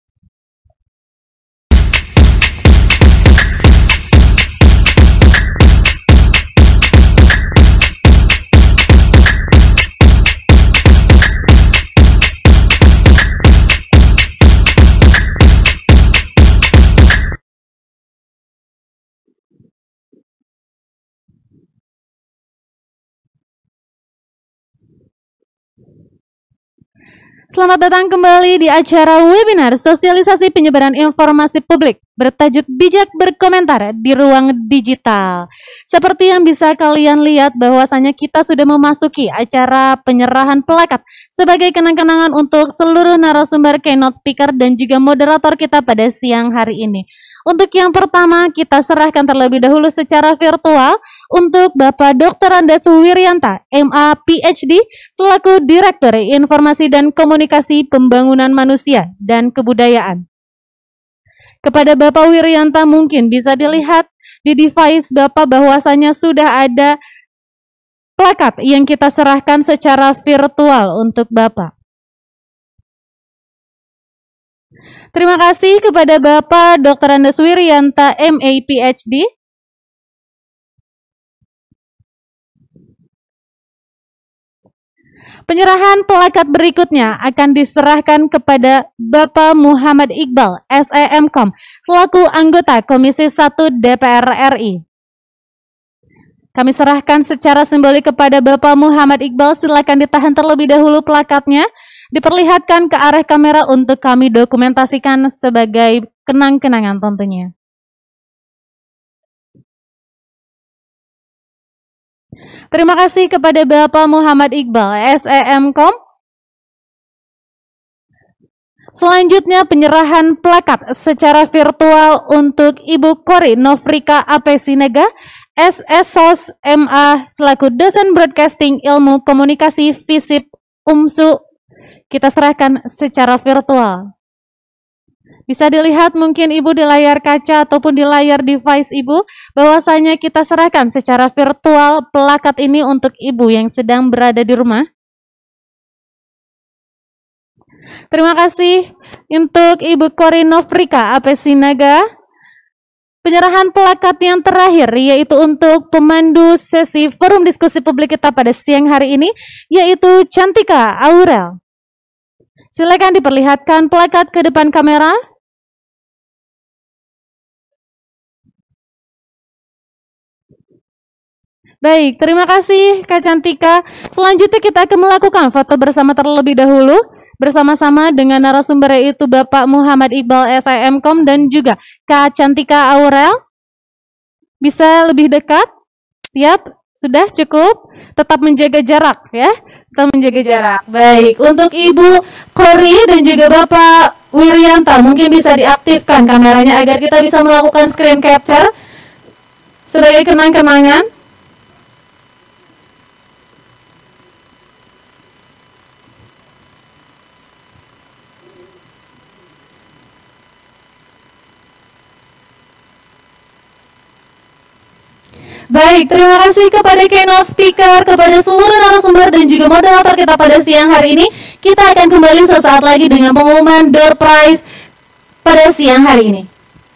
Selamat datang kembali di acara webinar sosialisasi penyebaran informasi publik bertajuk Bijak Berkomentar di Ruang Digital. Seperti yang bisa kalian lihat bahwasanya kita sudah memasuki acara penyerahan plakat sebagai kenang-kenangan untuk seluruh narasumber keynote speaker dan juga moderator kita pada siang hari ini. Untuk yang pertama, kita serahkan terlebih dahulu secara virtual untuk Bapak Dr. Andes Wiryanta, MA PhD, selaku Direktur Informasi dan Komunikasi Pembangunan Manusia dan Kebudayaan. Kepada Bapak Wiryanta mungkin bisa dilihat di device Bapak bahwasanya sudah ada plakat yang kita serahkan secara virtual untuk Bapak. Terima kasih kepada Bapak Dr. Andes Wiryanta, MA PhD. Penyerahan plakat berikutnya akan diserahkan kepada Bapak Muhammad Iqbal, SEMkom, selaku anggota Komisi 1 DPR RI. Kami serahkan secara simbolik kepada Bapak Muhammad Iqbal. Silakan ditahan terlebih dahulu plakatnya. Diperlihatkan ke arah kamera untuk kami dokumentasikan sebagai kenang-kenangan tentunya. Terima kasih kepada Bapak Muhammad Iqbal, SEMkom. Selanjutnya penyerahan plakat secara virtual untuk Ibu Kori Nofrika Apesinega, SSOS MA selaku dosen broadcasting ilmu komunikasi FISIP UMSU. Kita serahkan secara virtual. Bisa dilihat mungkin Ibu di layar kaca ataupun di layar device Ibu, bahwasanya kita serahkan secara virtual plakat ini untuk Ibu yang sedang berada di rumah. Terima kasih untuk Ibu Kori Nofrika Apesinaga. Penyerahan plakat yang terakhir yaitu untuk pemandu sesi forum diskusi publik kita pada siang hari ini, yaitu Cantika Aurel. Silakan diperlihatkan plakat ke depan kamera. Baik, terima kasih Kak Cantika. Selanjutnya kita akan melakukan foto bersama terlebih dahulu bersama-sama dengan narasumber yaitu Bapak Muhammad Iqbal SIMkom dan juga Kak Cantika Aurel. Bisa lebih dekat? Siap? Sudah cukup? Tetap menjaga jarak ya. Tetap menjaga jarak. Baik, untuk Ibu Kori dan juga Bapak Wiryanta mungkin bisa diaktifkan kameranya agar kita bisa melakukan screen capture sebagai kenang-kenangan. Baik, terima kasih kepada keynote speaker, kepada seluruh narasumber dan juga moderator kita pada siang hari ini. Kita akan kembali sesaat lagi dengan pengumuman door prize pada siang hari ini.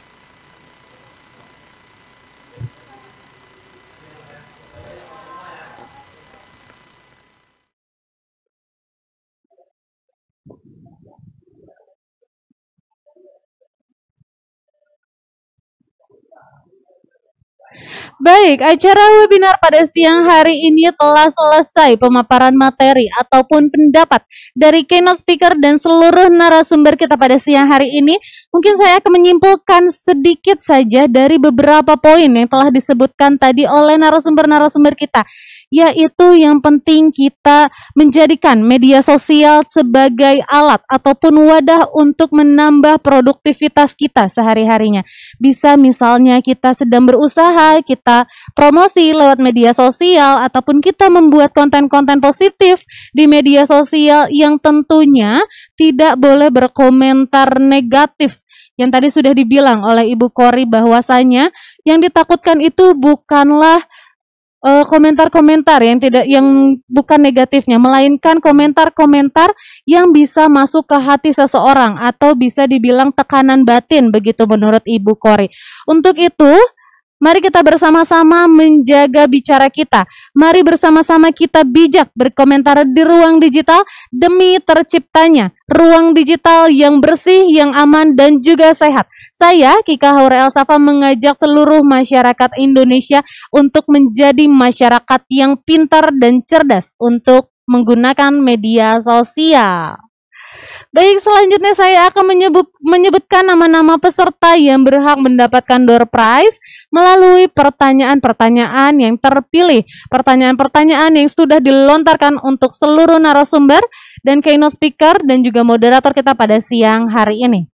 Baik, acara webinar pada siang hari ini telah selesai pemaparan materi ataupun pendapat dari keynote speaker dan seluruh narasumber kita pada siang hari ini. Mungkin saya akan menyimpulkan sedikit saja dari beberapa poin yang telah disebutkan tadi oleh narasumber-narasumber kita, yaitu yang penting kita menjadikan media sosial sebagai alat ataupun wadah untuk menambah produktivitas kita sehari-harinya. Bisa misalnya kita sedang berusaha, kita promosi lewat media sosial, ataupun kita membuat konten-konten positif di media sosial yang tentunya tidak boleh berkomentar negatif. Yang tadi sudah dibilang oleh Ibu Kori bahwasanya yang ditakutkan itu bukanlah komentar-komentar yang bukan negatifnya, melainkan komentar-komentar yang bisa masuk ke hati seseorang atau bisa dibilang tekanan batin begitu menurut Ibu Kori. Untuk itu, mari kita bersama-sama menjaga bicara kita. Mari bersama-sama kita bijak berkomentar di ruang digital demi terciptanya ruang digital yang bersih, yang aman, dan juga sehat. Saya, Kika Haura Elsafa, mengajak seluruh masyarakat Indonesia untuk menjadi masyarakat yang pintar dan cerdas untuk menggunakan media sosial. Baik, selanjutnya saya akan menyebutkan nama-nama peserta yang berhak mendapatkan door prize melalui pertanyaan-pertanyaan yang terpilih. Pertanyaan-pertanyaan yang sudah dilontarkan untuk seluruh narasumber dan keynote speaker dan juga moderator kita pada siang hari ini.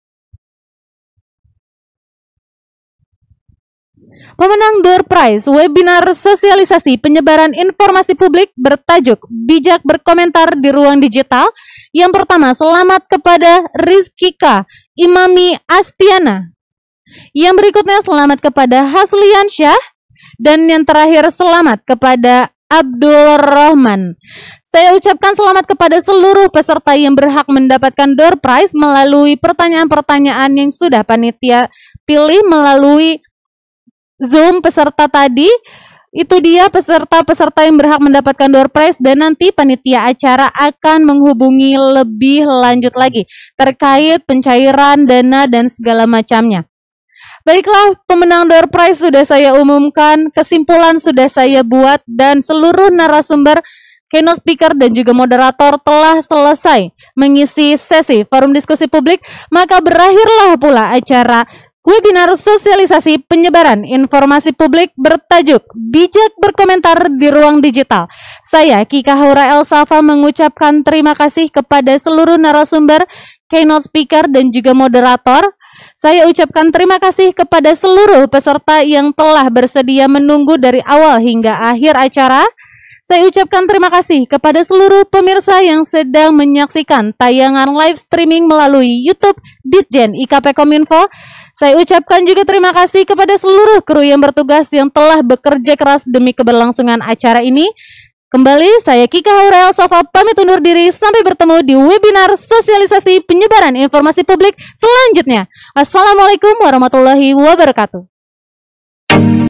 Pemenang door prize webinar sosialisasi penyebaran informasi publik bertajuk Bijak Berkomentar di Ruang Digital. Yang pertama, selamat kepada Rizkika Imami Astiana. Yang berikutnya, selamat kepada Haslian Syah. Dan yang terakhir, selamat kepada Abdul Rahman. Saya ucapkan selamat kepada seluruh peserta yang berhak mendapatkan door prize melalui pertanyaan-pertanyaan yang sudah panitia pilih melalui Zoom peserta tadi. Itu dia peserta-peserta yang berhak mendapatkan door prize, dan nanti panitia acara akan menghubungi lebih lanjut lagi terkait pencairan dana dan segala macamnya. Baiklah, pemenang door prize sudah saya umumkan, kesimpulan sudah saya buat, dan seluruh narasumber, keynote speaker dan juga moderator telah selesai mengisi sesi forum diskusi publik. Maka berakhirlah pula acara webinar sosialisasi penyebaran informasi publik bertajuk Bijak Berkomentar di Ruang Digital. Saya, Kika Haura Elsafa, mengucapkan terima kasih kepada seluruh narasumber, keynote speaker, dan juga moderator. Saya ucapkan terima kasih kepada seluruh peserta yang telah bersedia menunggu dari awal hingga akhir acara. Saya ucapkan terima kasih kepada seluruh pemirsa yang sedang menyaksikan tayangan live streaming melalui YouTube Ditjen IKP Kominfo. Saya ucapkan juga terima kasih kepada seluruh kru yang bertugas yang telah bekerja keras demi keberlangsungan acara ini. Kembali saya Kika Haurel Sofa pamit undur diri, sampai bertemu di webinar sosialisasi penyebaran informasi publik selanjutnya. Assalamualaikum warahmatullahi wabarakatuh.